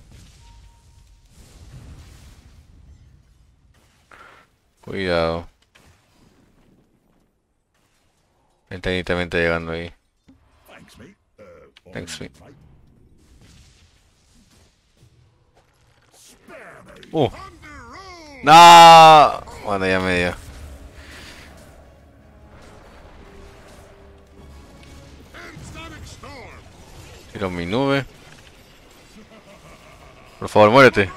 Cuidado. El Tiny también está llegando ahí. Thanks, me. ¡No! Bueno, ya me dio. Tiro mi nube. Por favor, muérete.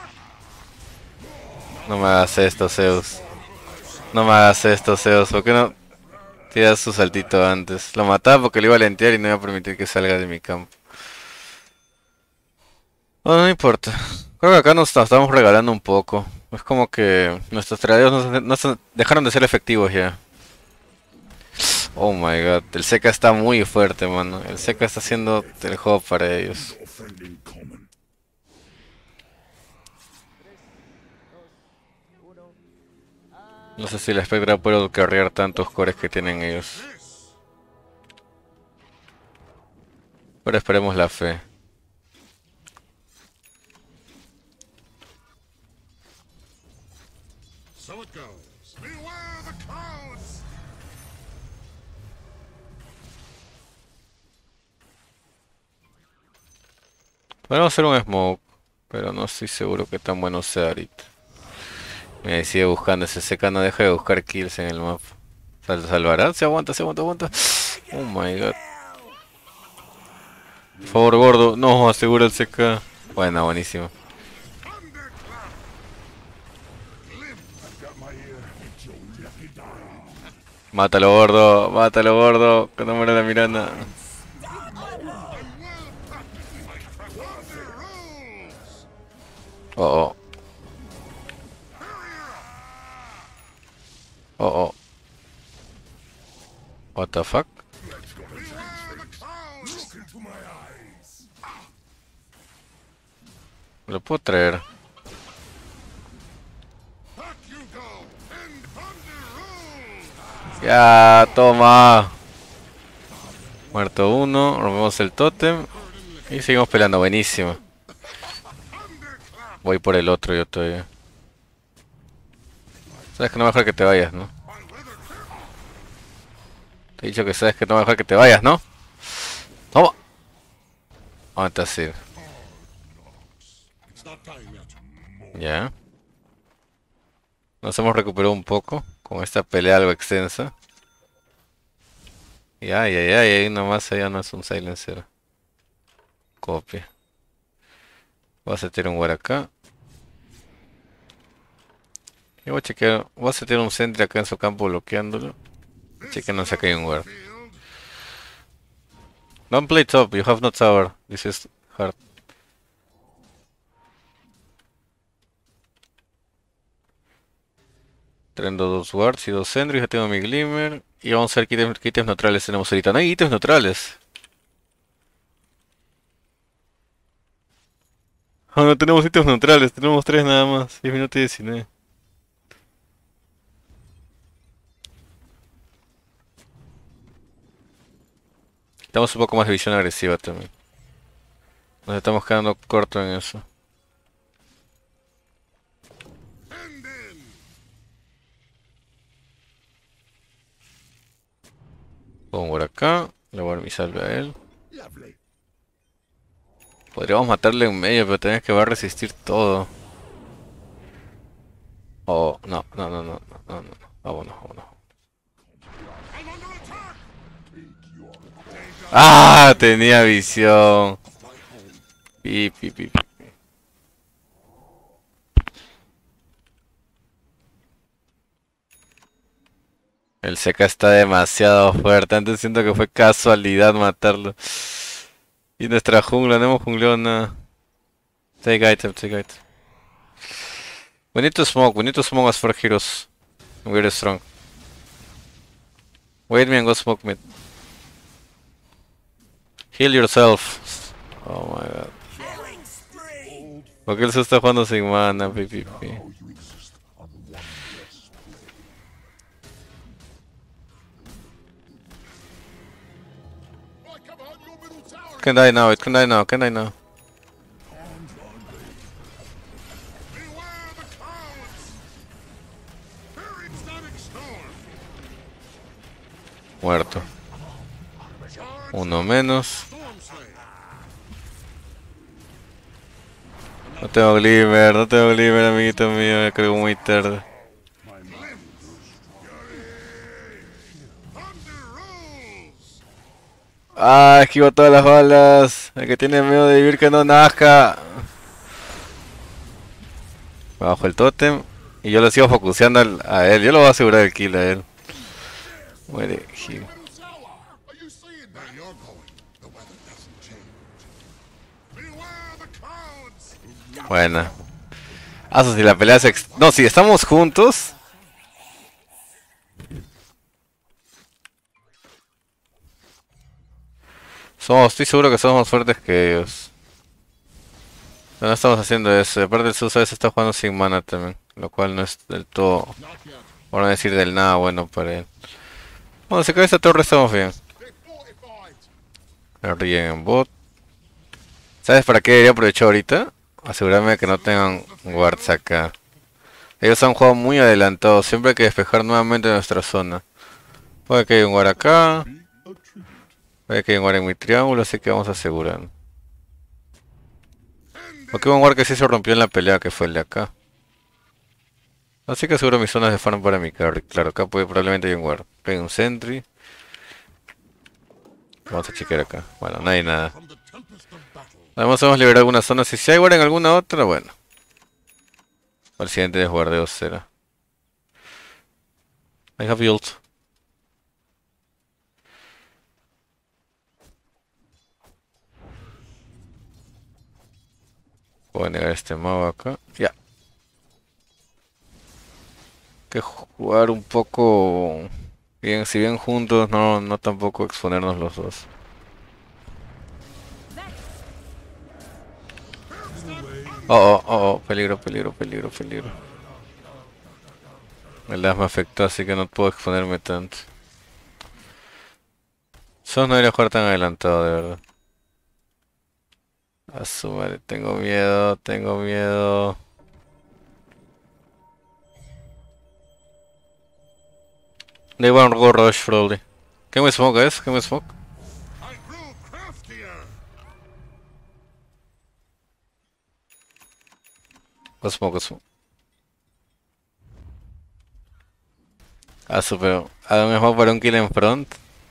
No me hagas esto, Zeus. No me hagas esto, Zeus. ¿Por qué no tiras su saltito antes? Lo mataba porque le iba a lentear y no iba a permitir que salga de mi campo. Bueno, no importa. Creo que acá nos estamos regalando un poco. Es como que nuestros tradeos dejaron de ser efectivos ya. Oh my god, el Zeka está muy fuerte, mano. El Zeka está haciendo el juego para ellos. No sé si la Spectra puede carrear tantos cores que tienen ellos. Pero esperemos la fe. Podemos hacer un smoke, pero no estoy seguro que tan bueno sea ahorita. Me sigue buscando, ese Zeka no deja de buscar kills en el mapa. ¿Salvará? Se aguanta, se aguanta, aguanta. Oh my god. Por favor, gordo. No, asegura el CK. Buena, buenísimo. Mátalo, gordo, que no muera la Miranda. Oh, oh. Oh, oh. What the fuck? Lo puedo traer. Ya, toma. Muerto uno, rompemos el tótem. Y seguimos peleando, buenísimo. Voy por el otro yo todavía. Sabes que no me dejar que te vayas, ¿no? Te he dicho que sabes que no me dejar que te vayas, ¿no? ¡Toma! ¿Dónde estás, Sir? Ya. Nos hemos recuperado un poco con esta pelea algo extensa. Y ay, ay, ay, ahí nomás ya no es un silencer. Copia. Voy a setear un guard acá. Y voy a chequear. Voy a setear un sentry acá en su campo bloqueándolo. Chequen, no sé que hay un guard. Don't play top, you have no tower. This is hard. Trendo dos wards y dos sentries. Ya tengo mi glimmer. Y vamos a ver qué ítems neutrales tenemos ahorita. No hay ítems neutrales. Ah, no tenemos ítems neutrales. Tenemos 3 nada más. 10 minutos y 19. Estamos un poco más de visión agresiva también. Nos estamos quedando corto en eso. Pongo por acá. Le voy a dar mi salve a él. Podríamos matarle en medio, pero tenés que va a resistir todo. Oh, no, no, no, no, no, no, no. Vámonos, vámonos. ¡Ah! Tenía visión. Pi, pi, pi, pi. El Zeka está demasiado fuerte. Antes siento que fue casualidad matarlo. Y nuestra jungla, no hemos jungleado nada. Take item, take item. We need to smoke us for heroes. We're strong. Wait me and go smoke mid. Heal yourself. Oh my god. Porque él se está jugando sin mana, PvP. Can die now, it can die now, can die now. Muerto. Uno menos. No tengo glimmer, amiguito mío, me creo muy tarde. Ah, esquivo todas las balas. El que tiene miedo de vivir que no nazca. Bajo el tótem. Y yo lo sigo focuseando a él. Yo lo voy a asegurar el kill a él. Muere, heal. Buena. Ah, si la pelea se... No, si estamos juntos. Estoy seguro que somos más fuertes que ellos. Pero no estamos haciendo eso. Aparte el Sus a veces está jugando sin mana también. Lo cual no es del todo, por no decir del nada bueno para él. Bueno, si cae esta torre estamos bien. Ríen en bot. ¿Sabes para qué debería aprovechar ahorita? Asegurarme de que no tengan wards acá. Ellos han jugado muy adelantados. Siempre hay que despejar nuevamente nuestra zona. Puede que haya un guard acá. Puede que haya un guard en mi triángulo, así que vamos a asegurar. Porque hubo un guard que sí se rompió en la pelea, que fue el de acá. Así que aseguro mis zonas de farm para mi carry. Claro, acá probablemente hay un guard. Acá hay un sentry. Vamos a chequear acá. Bueno, no hay nada. Además vamos a liberar algunas zonas. Y si hay guard en alguna otra, bueno. El siguiente desguardeo será. I have ult. Voy a negar este mago acá. Ya. Que jugar un poco bien, si bien juntos, no tampoco exponernos los dos. Peligro, peligro, peligro, peligro. El dash me afectó, así que no puedo exponerme tanto. Sos no debería jugar tan adelantado, de verdad. A su madre, tengo miedo, tengo miedo. They won't go rush probably. Can we smoke, guys? Can we smoke? Go smoke, go smoke. Ah, super. A lo mejor para un kill en front.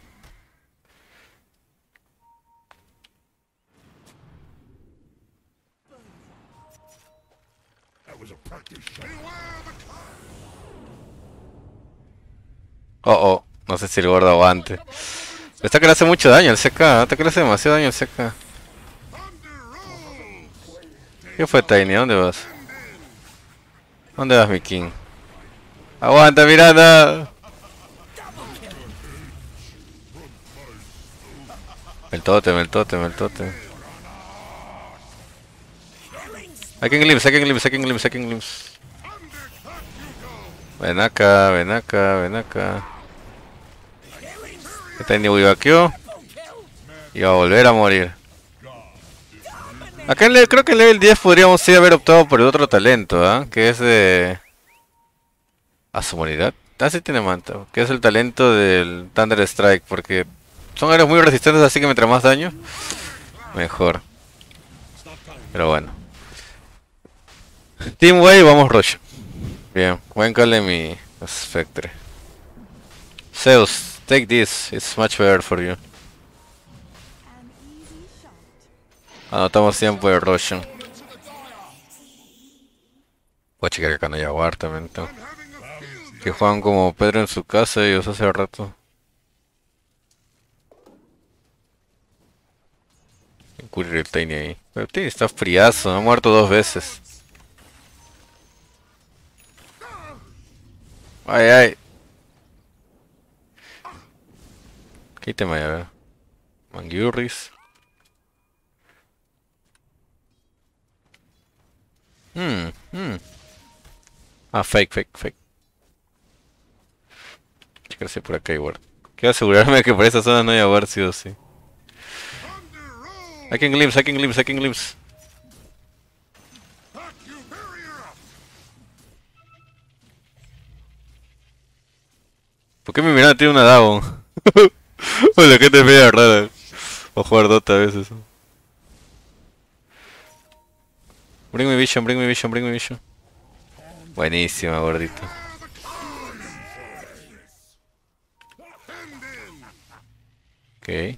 Oh, oh. No sé si el gordo aguante. Esta que le hace mucho daño el CK. Esta que le hace demasiado daño el CK. ¿Qué fue, Tiny? ¿A dónde vas? ¿Dónde vas, mi king? ¡Aguanta, Miranda! El tótem, el tótem, el tótem. Hay que glimpse, hay que glimpse, hay que glimpse, hay que glimpse. Ven acá, ven acá, ven acá. Esta Tiny buivaqueó. Y va a volver a morir. Acá creo que en level 10 podríamos sí haber optado por el otro talento, ¿ah? Que es de... ¿A su humanidad? Ah, sí tiene manta. Que es el talento del Thunder Strike. Porque son héroes muy resistentes, así que mientras más daño, mejor. Pero bueno. Team Wave, vamos Rush. Bien, buen call de mi Spectre. Zeus, take this. It's much better for you. Anotamos tiempo de Roshan. Voy a checar que acá no haya War también. Que juegan como Pedro en su casa ellos hace rato. Cubrir el Tiny ahí. Pero el Tiny está friazo, ha muerto 2 veces. Ay, ay. ¿Qué ítem hay? A ver. Manguirris. Hmm, hmm. Ah, fake, fake, fake. Checarse por acá igual. Quiero asegurarme que por esa zona no haya War sí o sí. I can glimpse, I can glimpse, I can glimpse. ¿Por qué mi mirada tiene una Dagon? O la gente es media rara. O jugar Dota a veces. Bring me vision, bring me vision, bring me vision. Buenísima, gordito. Ok.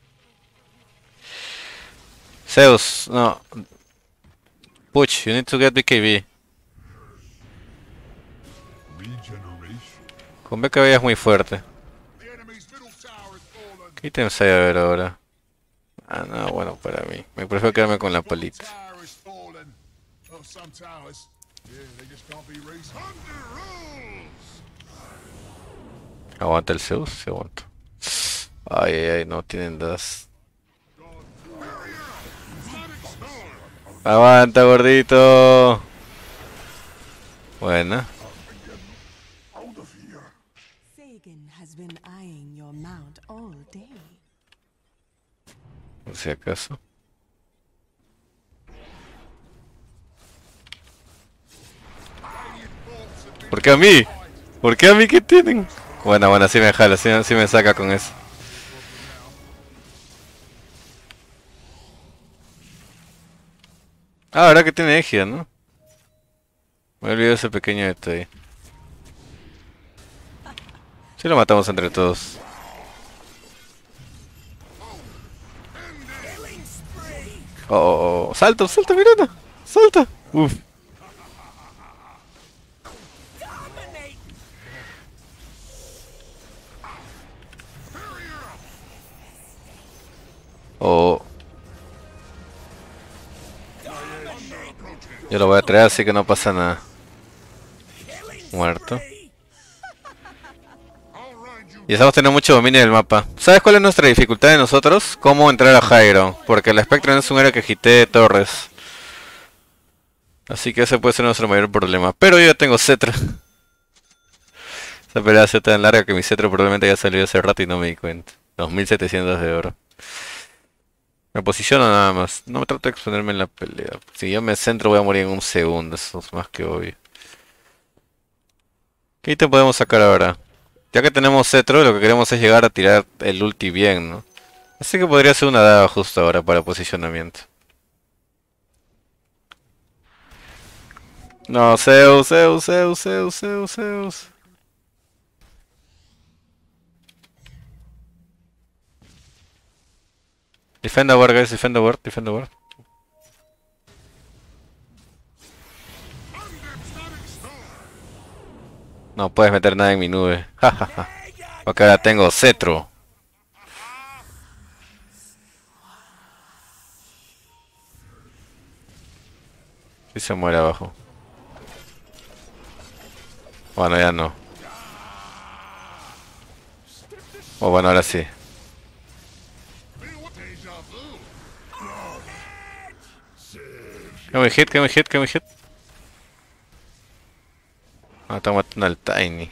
Zeus, no. Puch, you need to get BKB. Con BKB es muy fuerte. ¿Qué ítems hay a ver ahora? Ah, no, bueno, para mí. Me prefiero quedarme con la palita. ¿Aguanta el Zeus? Sí, aguanta. Ay, ay, ay, no tienen das. Aguanta, gordito. Buena. Por si acaso. ¿Por qué a mí? ¿Por qué a mí qué tienen? Bueno, bueno, sí me jala, sí me saca con eso. Ah, verdad que tiene Egia, ¿no? Me he olvidado ese pequeño detalle. Sí lo matamos entre todos. Oh, oh, oh. Salta, salta, Miranda. Salta. Uf. Oh. Yo lo voy a traer así que no pasa nada. Muerto. Y estamos teniendo mucho dominio del mapa. ¿Sabes cuál es nuestra dificultad de nosotros? Cómo entrar a Jairo. Porque el Spectre no es un héroe que hitee torres. Así que ese puede ser nuestro mayor problema. Pero yo ya tengo Cetra. Esa pelea es tan larga que mi Cetra probablemente ya salió hace rato y no me di cuenta. 2700 de oro. Me posiciono nada más. No me trato de exponerme en la pelea. Si yo me centro voy a morir en un segundo. Eso es más que obvio. ¿Qué ítem podemos sacar ahora? Ya que tenemos cetro, lo que queremos es llegar a tirar el ulti bien, ¿no? Así que podría ser una daga justo ahora para posicionamiento. No, Zeus, Zeus, Zeus, Zeus, Zeus, Zeus. Defend the ward, guys, defend the ward, defend the ward. No puedes meter nada en mi nube. Jajaja. Porque ahora tengo cetro. Y se muere abajo. Bueno, ya no. Oh, bueno, ahora sí. Can we hit? Can we hit? Can we hit? Ah, está matando al Tiny.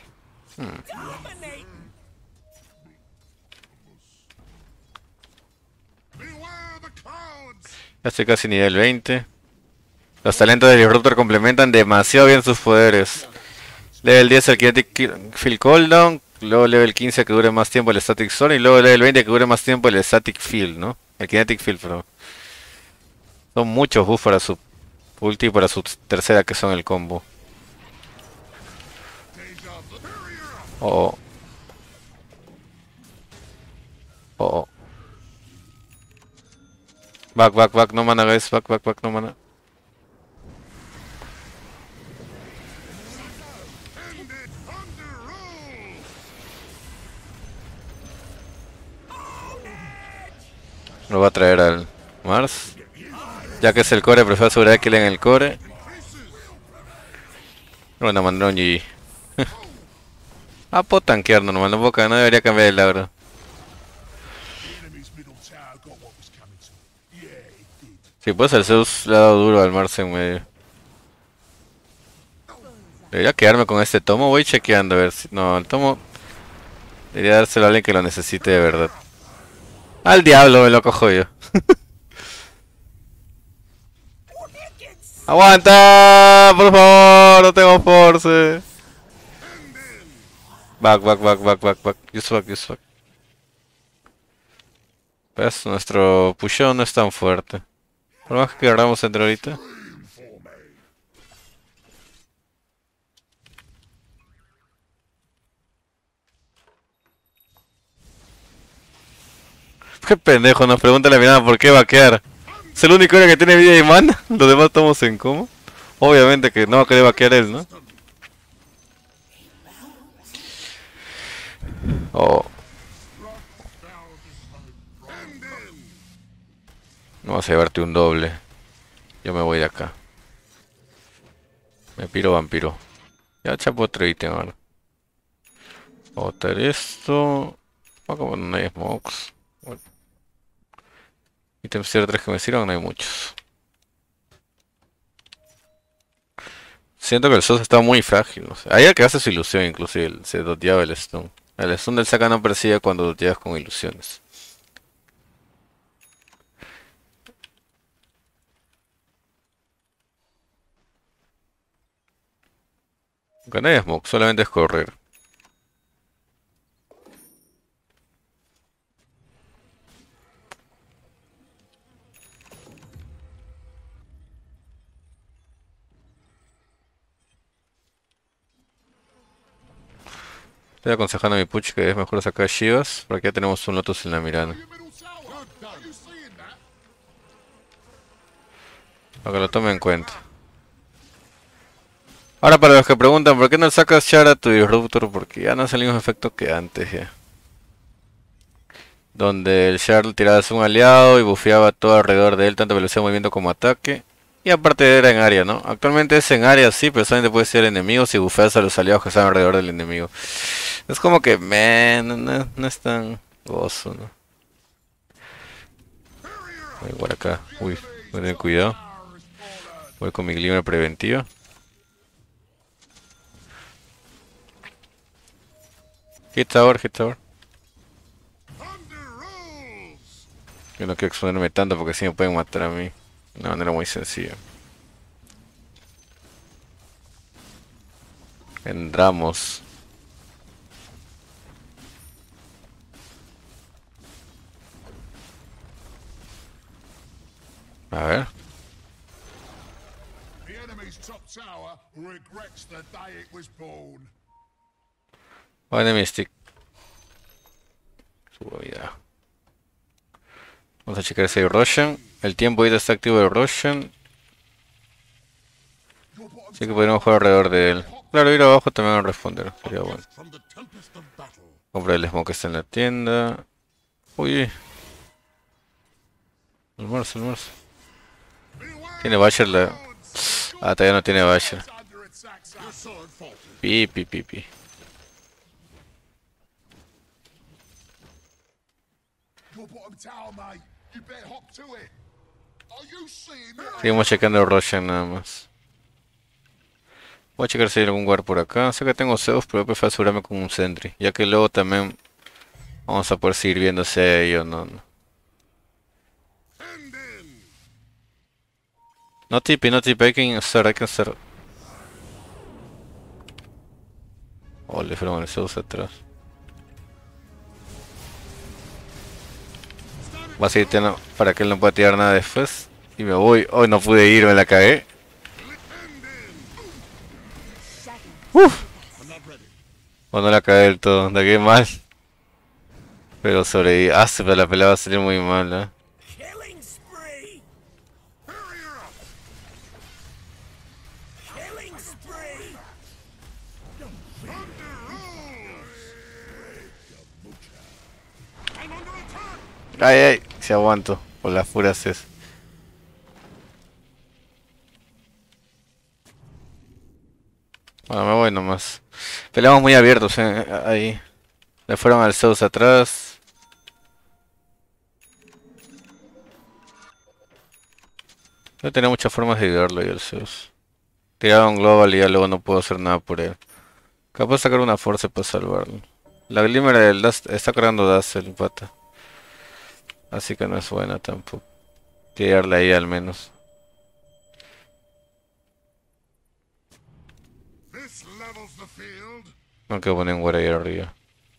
Ya estoy casi nivel 20. Los talentos del Disruptor complementan demasiado bien sus poderes. Level 10 el Kinetic Field Cooldown. Luego level 15 que dure más tiempo el Static Zone. Y luego level 20 que dure más tiempo el Static Field, ¿no? El Kinetic Field, perdón. Son muchos buffs para su ulti y para su tercera que son el combo. Oh, oh, oh. Back, back, back, no mana, guys. Back, back, back, no mana. Lo va a traer al Mars. Ya que es el core, prefiero asegurar que le en el core. Bueno, mandaron GG. Ah, puedo tanquear normal, no puedo no debería cambiar el agro. Sí, pues el Zeus le ha dado duro al Mars en medio. Debería quedarme con este tomo, voy chequeando a ver si... No, el tomo... Debería dárselo a alguien que lo necesite de verdad. Al diablo me lo cojo yo. ¡Aguanta! ¡Por favor! ¡No tengo force! Back, back, back, back, back, back. Use back, use back. ¿Ves? Nuestro pusheo no es tan fuerte. Por más que agarramos entre ahorita. Qué pendejo, nos pregunta la mirada por qué vaquear. Es el único que tiene vida y mana. Los demás estamos en coma. Obviamente que no va a querer vaquear él, ¿no? Oh. No vas a llevarte un doble. Yo me voy de acá. Me piro vampiro. Ya chapo otro ítem ahora. Botar esto. Voy a comer no hay smokes. Bueno. Ítems tier 3 que me sirvan, no hay muchos. Siento que el SOS está muy frágil. No sé. Hay el que hace su ilusión, inclusive. Se doteaba el stun. El stun del saca no persigue cuando doteas con ilusiones. Aunque no hay smoke, solamente es correr. Estoy aconsejando a mi puch que es mejor sacar Shivas, porque ya tenemos un Lotus en la mirada. Para que lo tome en cuenta. Ahora para los que preguntan, ¿por qué no sacas Shard a tu Disruptor? Porque ya no es el mismo efecto que antes ya. Donde el Shard tiraba a un aliado y bufeaba todo alrededor de él, tanto velocidad de movimiento como ataque. Y aparte era en área, ¿no? Actualmente es en área sí, pero solamente puede ser enemigos y bufeas a los aliados que están alrededor del enemigo. Es como que, no es tan gozo, ¿no? Voy por acá. Uy, voy a tener cuidado. Voy con mi glimmer preventiva. Hit tower, hit tower. Yo no quiero exponerme tanto porque si me pueden matar a mí. De una manera muy sencilla. Entramos. A ver. Oh, enemy stick. Su vida. Vamos a checar si hay Roshan. El tiempo ahorita está activo de Roshan. Así que podríamos jugar alrededor de él. Claro, ir abajo también va a responder. Sería bueno. Compra el smoke que está en la tienda. Uy. El Mars. Tiene Basher la... Ah, todavía no tiene Basher. Pi. Seguimos checando el Roshan nada más. Voy a checar si hay algún guard por acá. Sé que tengo Zeus, pero prefiero asegurarme con un Sentry. Ya que luego también vamos a poder seguir viendo si hay o no. No tipe, hay que hacer. Oh, le fueron el Zeus atrás. Va a seguir tirando para que él no pueda tirar nada después. Y me voy. Hoy no pude ir, me la cagué. O no la cagué del todo, la cagué mal. Pero sobreviví. Ah, pero la pelea va a salir muy mala. Ay, si aguanto. Por las puras es. Bueno, me voy nomás. Peleamos muy abiertos, ahí. Le fueron al Zeus atrás. No tenía muchas formas de ayudarlo y el Zeus. Tiraron Global y ya luego no puedo hacer nada por él. Capaz de sacar una fuerza para salvarlo. La Glimmer del Dust está cargando Dust el pata. Así que no es buena tampoco. Tirarle ahí al menos. No quiero poner un guard ahí arriba.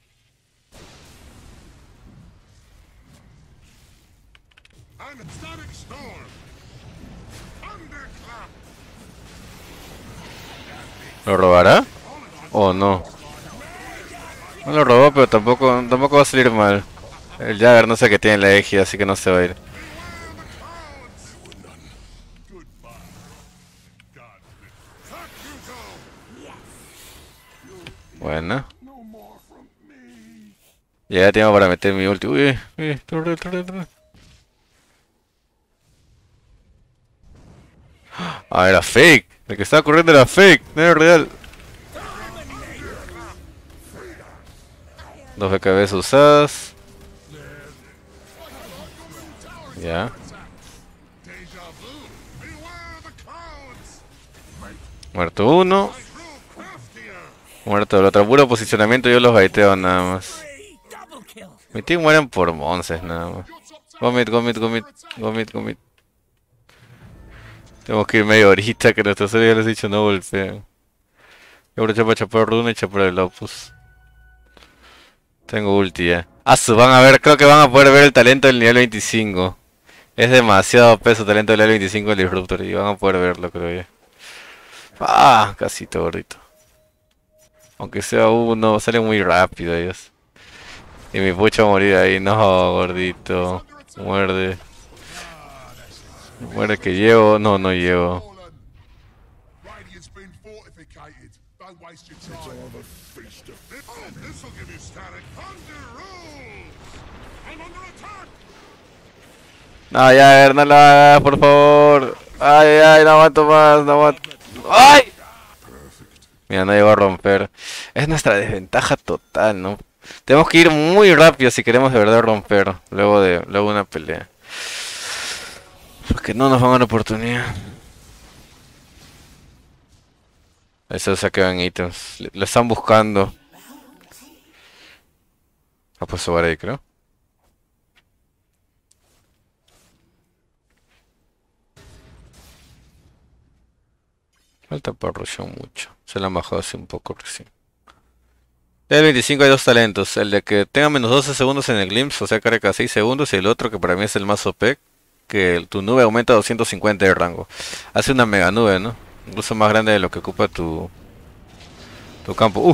¿Lo robará? ¿O no? No lo robó, pero tampoco va a salir mal. El Jagger no sé qué tiene en la égida, así que no se va a ir. Bueno. Ya tengo para meter mi ulti. Uy, torre. Ah, era fake. El que estaba corriendo era fake, no era real. 2 BKBs usadas. Ya. Muerto uno. Muerto el otro. Puro posicionamiento, yo los baiteo nada más. Mi team mueren por monces nada más. Go mid. Tenemos que ir medio horita que nuestro serie ya les he dicho no golpean. Yo aprovecho para chapar runa y chapar el opus. Tengo ulti ya. Van a ver, creo que van a poder ver el talento del nivel 25. Es demasiado peso talento del nivel 25 del Disruptor y van a poder verlo, creo yo. Ah, casi todo gordito. Aunque sea uno, sale muy rápido ellos. Y mi pucha va a morir ahí, no, gordito. Muerde. Muerde que llevo, no llevo. No, ya, a ver, no lo hagas, por favor. Ay, no aguanto más, no aguanto. ¡Ay! Mira, no llegó a romper. Es nuestra desventaja total, ¿no? Tenemos que ir muy rápido si queremos de verdad romper luego de una pelea. Porque no nos van a dar oportunidad. Eso se quedan ítems. Lo están buscando. Ha puesto ahí, creo. Falta para rushar mucho. Se la han bajado hace un poco recién. El 25 hay dos talentos. El de que tenga menos 12 segundos en el glimpse, o sea carga cada 6 segundos. Y el otro que para mí es el más OP. Que tu nube aumenta 250 de rango. Hace una mega nube, ¿no? Incluso más grande de lo que ocupa tu campo.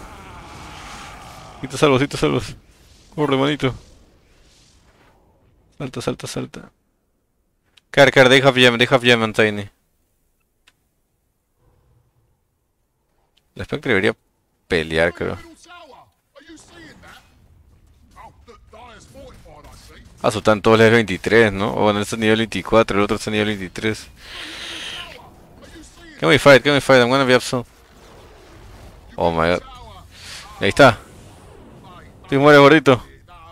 Si te salvas. Corre, manito. Salta, salta, salta. Car, they have gem on Tiny. La Spectre debería pelear, creo. Ah, su están todos level 23, ¿no? O bueno, este es nivel 24, el otro está nivel 23. Can we fight? I'm gonna be up soon. Oh my god. Ahí está. Sí, muere gordito.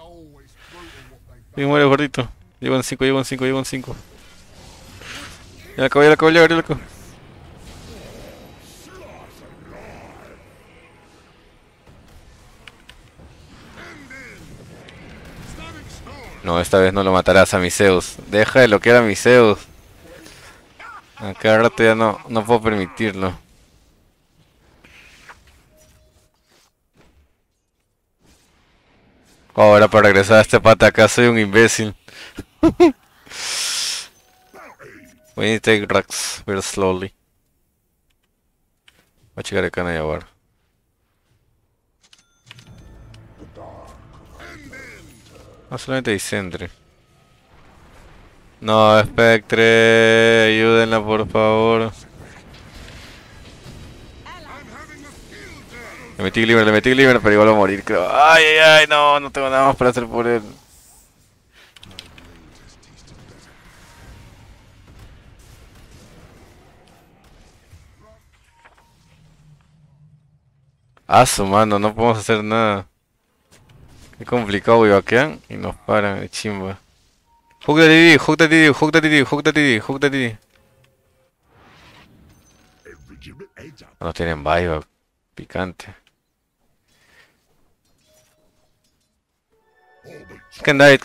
Sí, muere gordito. Llego en 5. Ya la acabo, ya la acabo. No, esta vez no lo matarás a mi Zeus. Deja de lo que era mi Zeus. A cada rato ya no puedo permitirlo. Ahora para regresar a este pata acá soy un imbécil. We need to take rocks very slowly. Voy a checar acá en ahora. No, solamente hay Sentry. No, Spectre, ayúdenla por favor. Le metí Glimmer, pero igual va a morir, creo. Ay, no tengo nada más para hacer por él. Su mano, no podemos hacer nada. Qué complicado, y vaquean y nos paran de chimba. Hook the DD. No tienen buyback. Picante. Can die.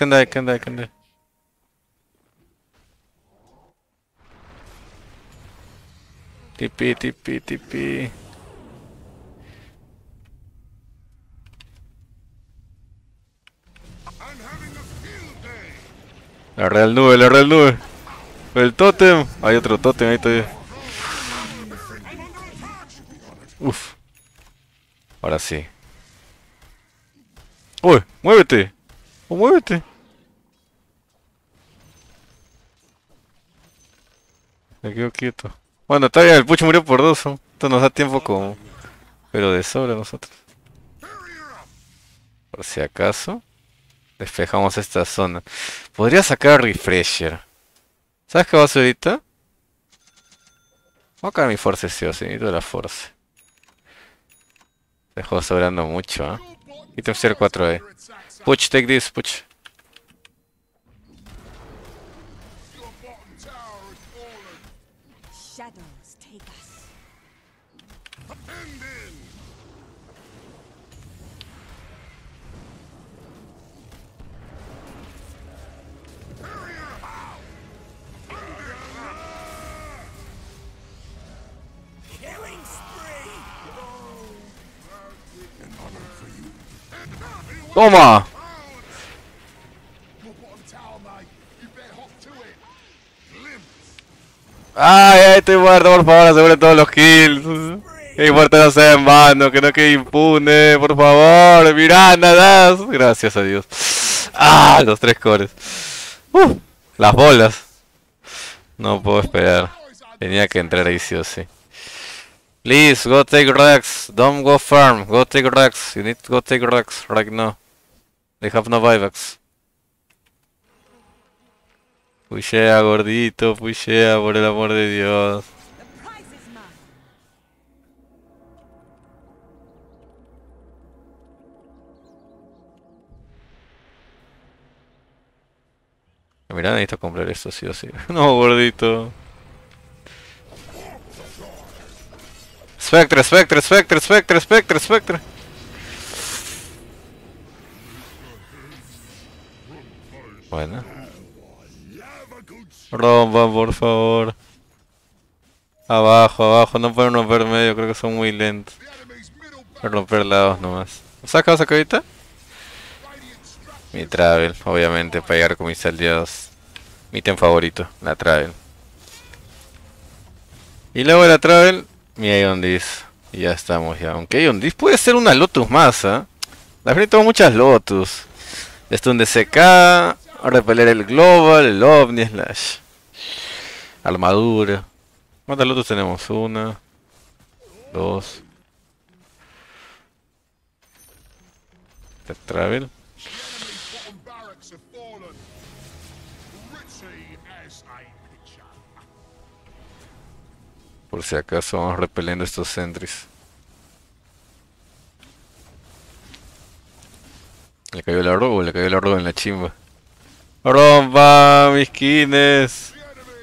TP. La real nube. El tótem. Hay otro tótem ahí todavía. Uf. Ahora sí. ¡Uy! ¡Muévete! ¡Muévete! Me quedo quieto. Bueno, está bien, el Puch murió por 2. Esto nos da tiempo como... Pero de sobra nosotros. Por si acaso. Despejamos esta zona. Podría sacar Refresher. ¿Sabes qué va a hacer ahorita? Voy a sacar mi Force sí o sí, necesito la Force. Dejó sobrando mucho, ¿eh? Item Tier 4 Puch, take this, Puch. ¡Toma! ¡Ay, estoy muerto! Por favor, asegure todos los kills. Que muerte no sea en vano, que no quede impune, por favor. Miranda, das. Gracias a Dios. Los 3 cores. Las bolas. No puedo esperar. Tenía que entrar ahí sí o sí. Please, go take Rex. Don't go farm. Go take Rex. You need to go take Rex right now. They have no buybacks. Pushea, gordito, pushea, por el amor de Dios. Mira, necesito comprar esto sí o sí. No, gordito. Spectre. Bueno. Rompan, por favor. Abajo, no pueden romper medio, creo que son muy lentos. Pueden romper lados nomás. ¿Saca ahorita? Mi Travel, obviamente, para llegar con mis aliados. Mi ítem favorito, la Travel. Y luego de la Travel, mi Ion Disc. Y ya estamos ya. Aunque Ion Disc puede ser una Lotus más, ¿eh? La frente tengo muchas Lotus. Stun de CK. A repeler el Global, el Omni Slash. Armadura. ¿Cuántas lotos tenemos? Una, dos. Travel. Por si acaso vamos repeliendo estos sentries. Le cayó la robo, le cayó la robo en la chimba. ¡Rompa mis kines!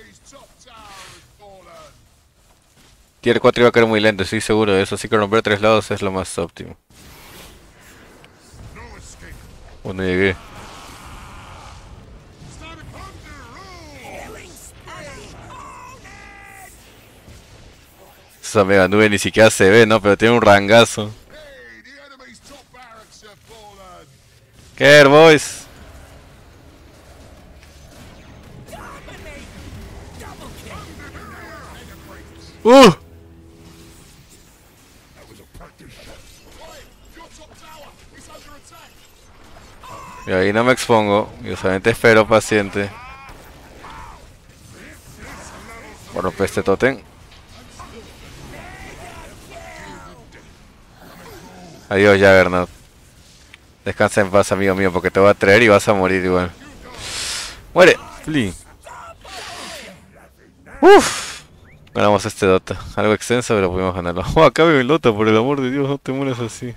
Tier 4 iba a caer muy lento, estoy seguro de eso, así que romper 3 lados es lo más óptimo. Bueno, llegué. Esa mega nube ni siquiera se ve, ¿no? Pero tiene un rangazo. ¿Qué, boys? Y ahí no me expongo, yo solamente espero paciente. Por romper este tótem. Adiós, Juggernaut. Descansa en paz, amigo mío, porque te voy a traer y vas a morir igual. ¡Muere! ¡Flee! ¡Uf! Ganamos este Dota. Algo extenso, pero pudimos ganarlo. ¡Oh, acabe el Dota, por el amor de Dios! No te mueras así.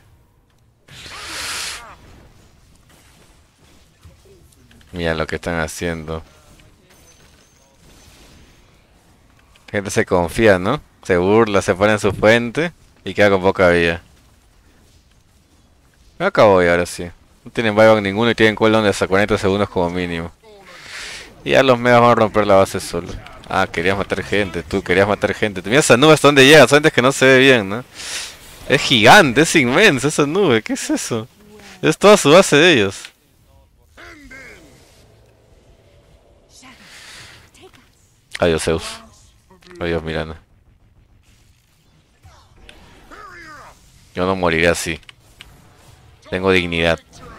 Mira lo que están haciendo. Gente se confía, ¿no? Se burla, se pone en su fuente y queda con poca vida. Me acabo y ahora sí. No tienen buyback ninguno y tienen cooldown de hasta 40 segundos como mínimo. Y ya los megas van a romper la base solo. Ah, querías matar gente, tú querías matar gente. Mira esa nube hasta dónde llega, solamente es que no se ve bien, ¿no? Es gigante, es inmensa esa nube, ¿qué es eso? Es toda su base de ellos. Adiós, Zeus. Adiós, Mirana. Yo no moriré así. Tengo dignidad.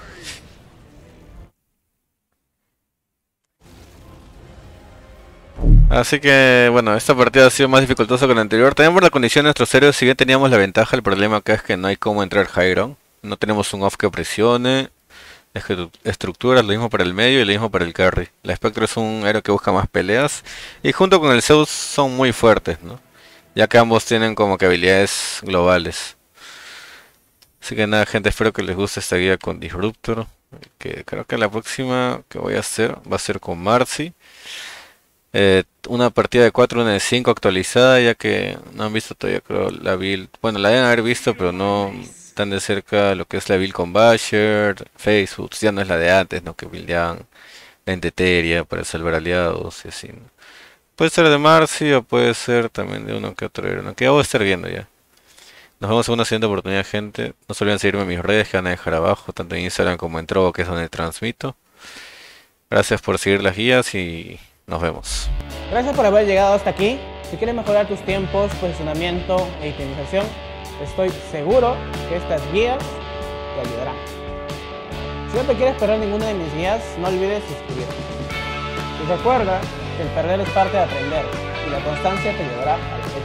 Así que, bueno, esta partida ha sido más dificultosa que la anterior. También por la condición de nuestros héroes, si bien teníamos la ventaja, el problema acá es que no hay cómo entrar high ground. No tenemos un off que presione. Estructuras, lo mismo para el medio y lo mismo para el carry. La Spectre es un héroe que busca más peleas. Y junto con el Zeus son muy fuertes, ¿no? Ya que ambos tienen como que habilidades globales. Así que nada, gente, espero que les guste esta guía con Disruptor. Que creo que la próxima que voy a hacer va a ser con Marcy. Una partida de 4, una de 5 actualizada, ya que no han visto todavía, creo, la build. Bueno, la deben haber visto, pero no tan de cerca lo que es la build con Basher, Facebook. Ya no es la de antes, ¿no? Que buildeaban la Enteteria para salvar aliados y así, ¿no? Puede ser de Marcy o puede ser también de uno que otro héroe, ¿no? Que ya voy a estar viendo ya. Nos vemos en una siguiente oportunidad, gente. No se olviden seguirme en mis redes que van a dejar abajo, tanto en Instagram como en Trovo, que es donde transmito. Gracias por seguir las guías y nos vemos. Gracias por haber llegado hasta aquí. Si quieres mejorar tus tiempos, posicionamiento e itemización, estoy seguro que estas guías te ayudarán. Si no te quieres perder ninguna de mis guías, no olvides suscribirte. Y recuerda que el perder es parte de aprender y la constancia te llevará al éxito.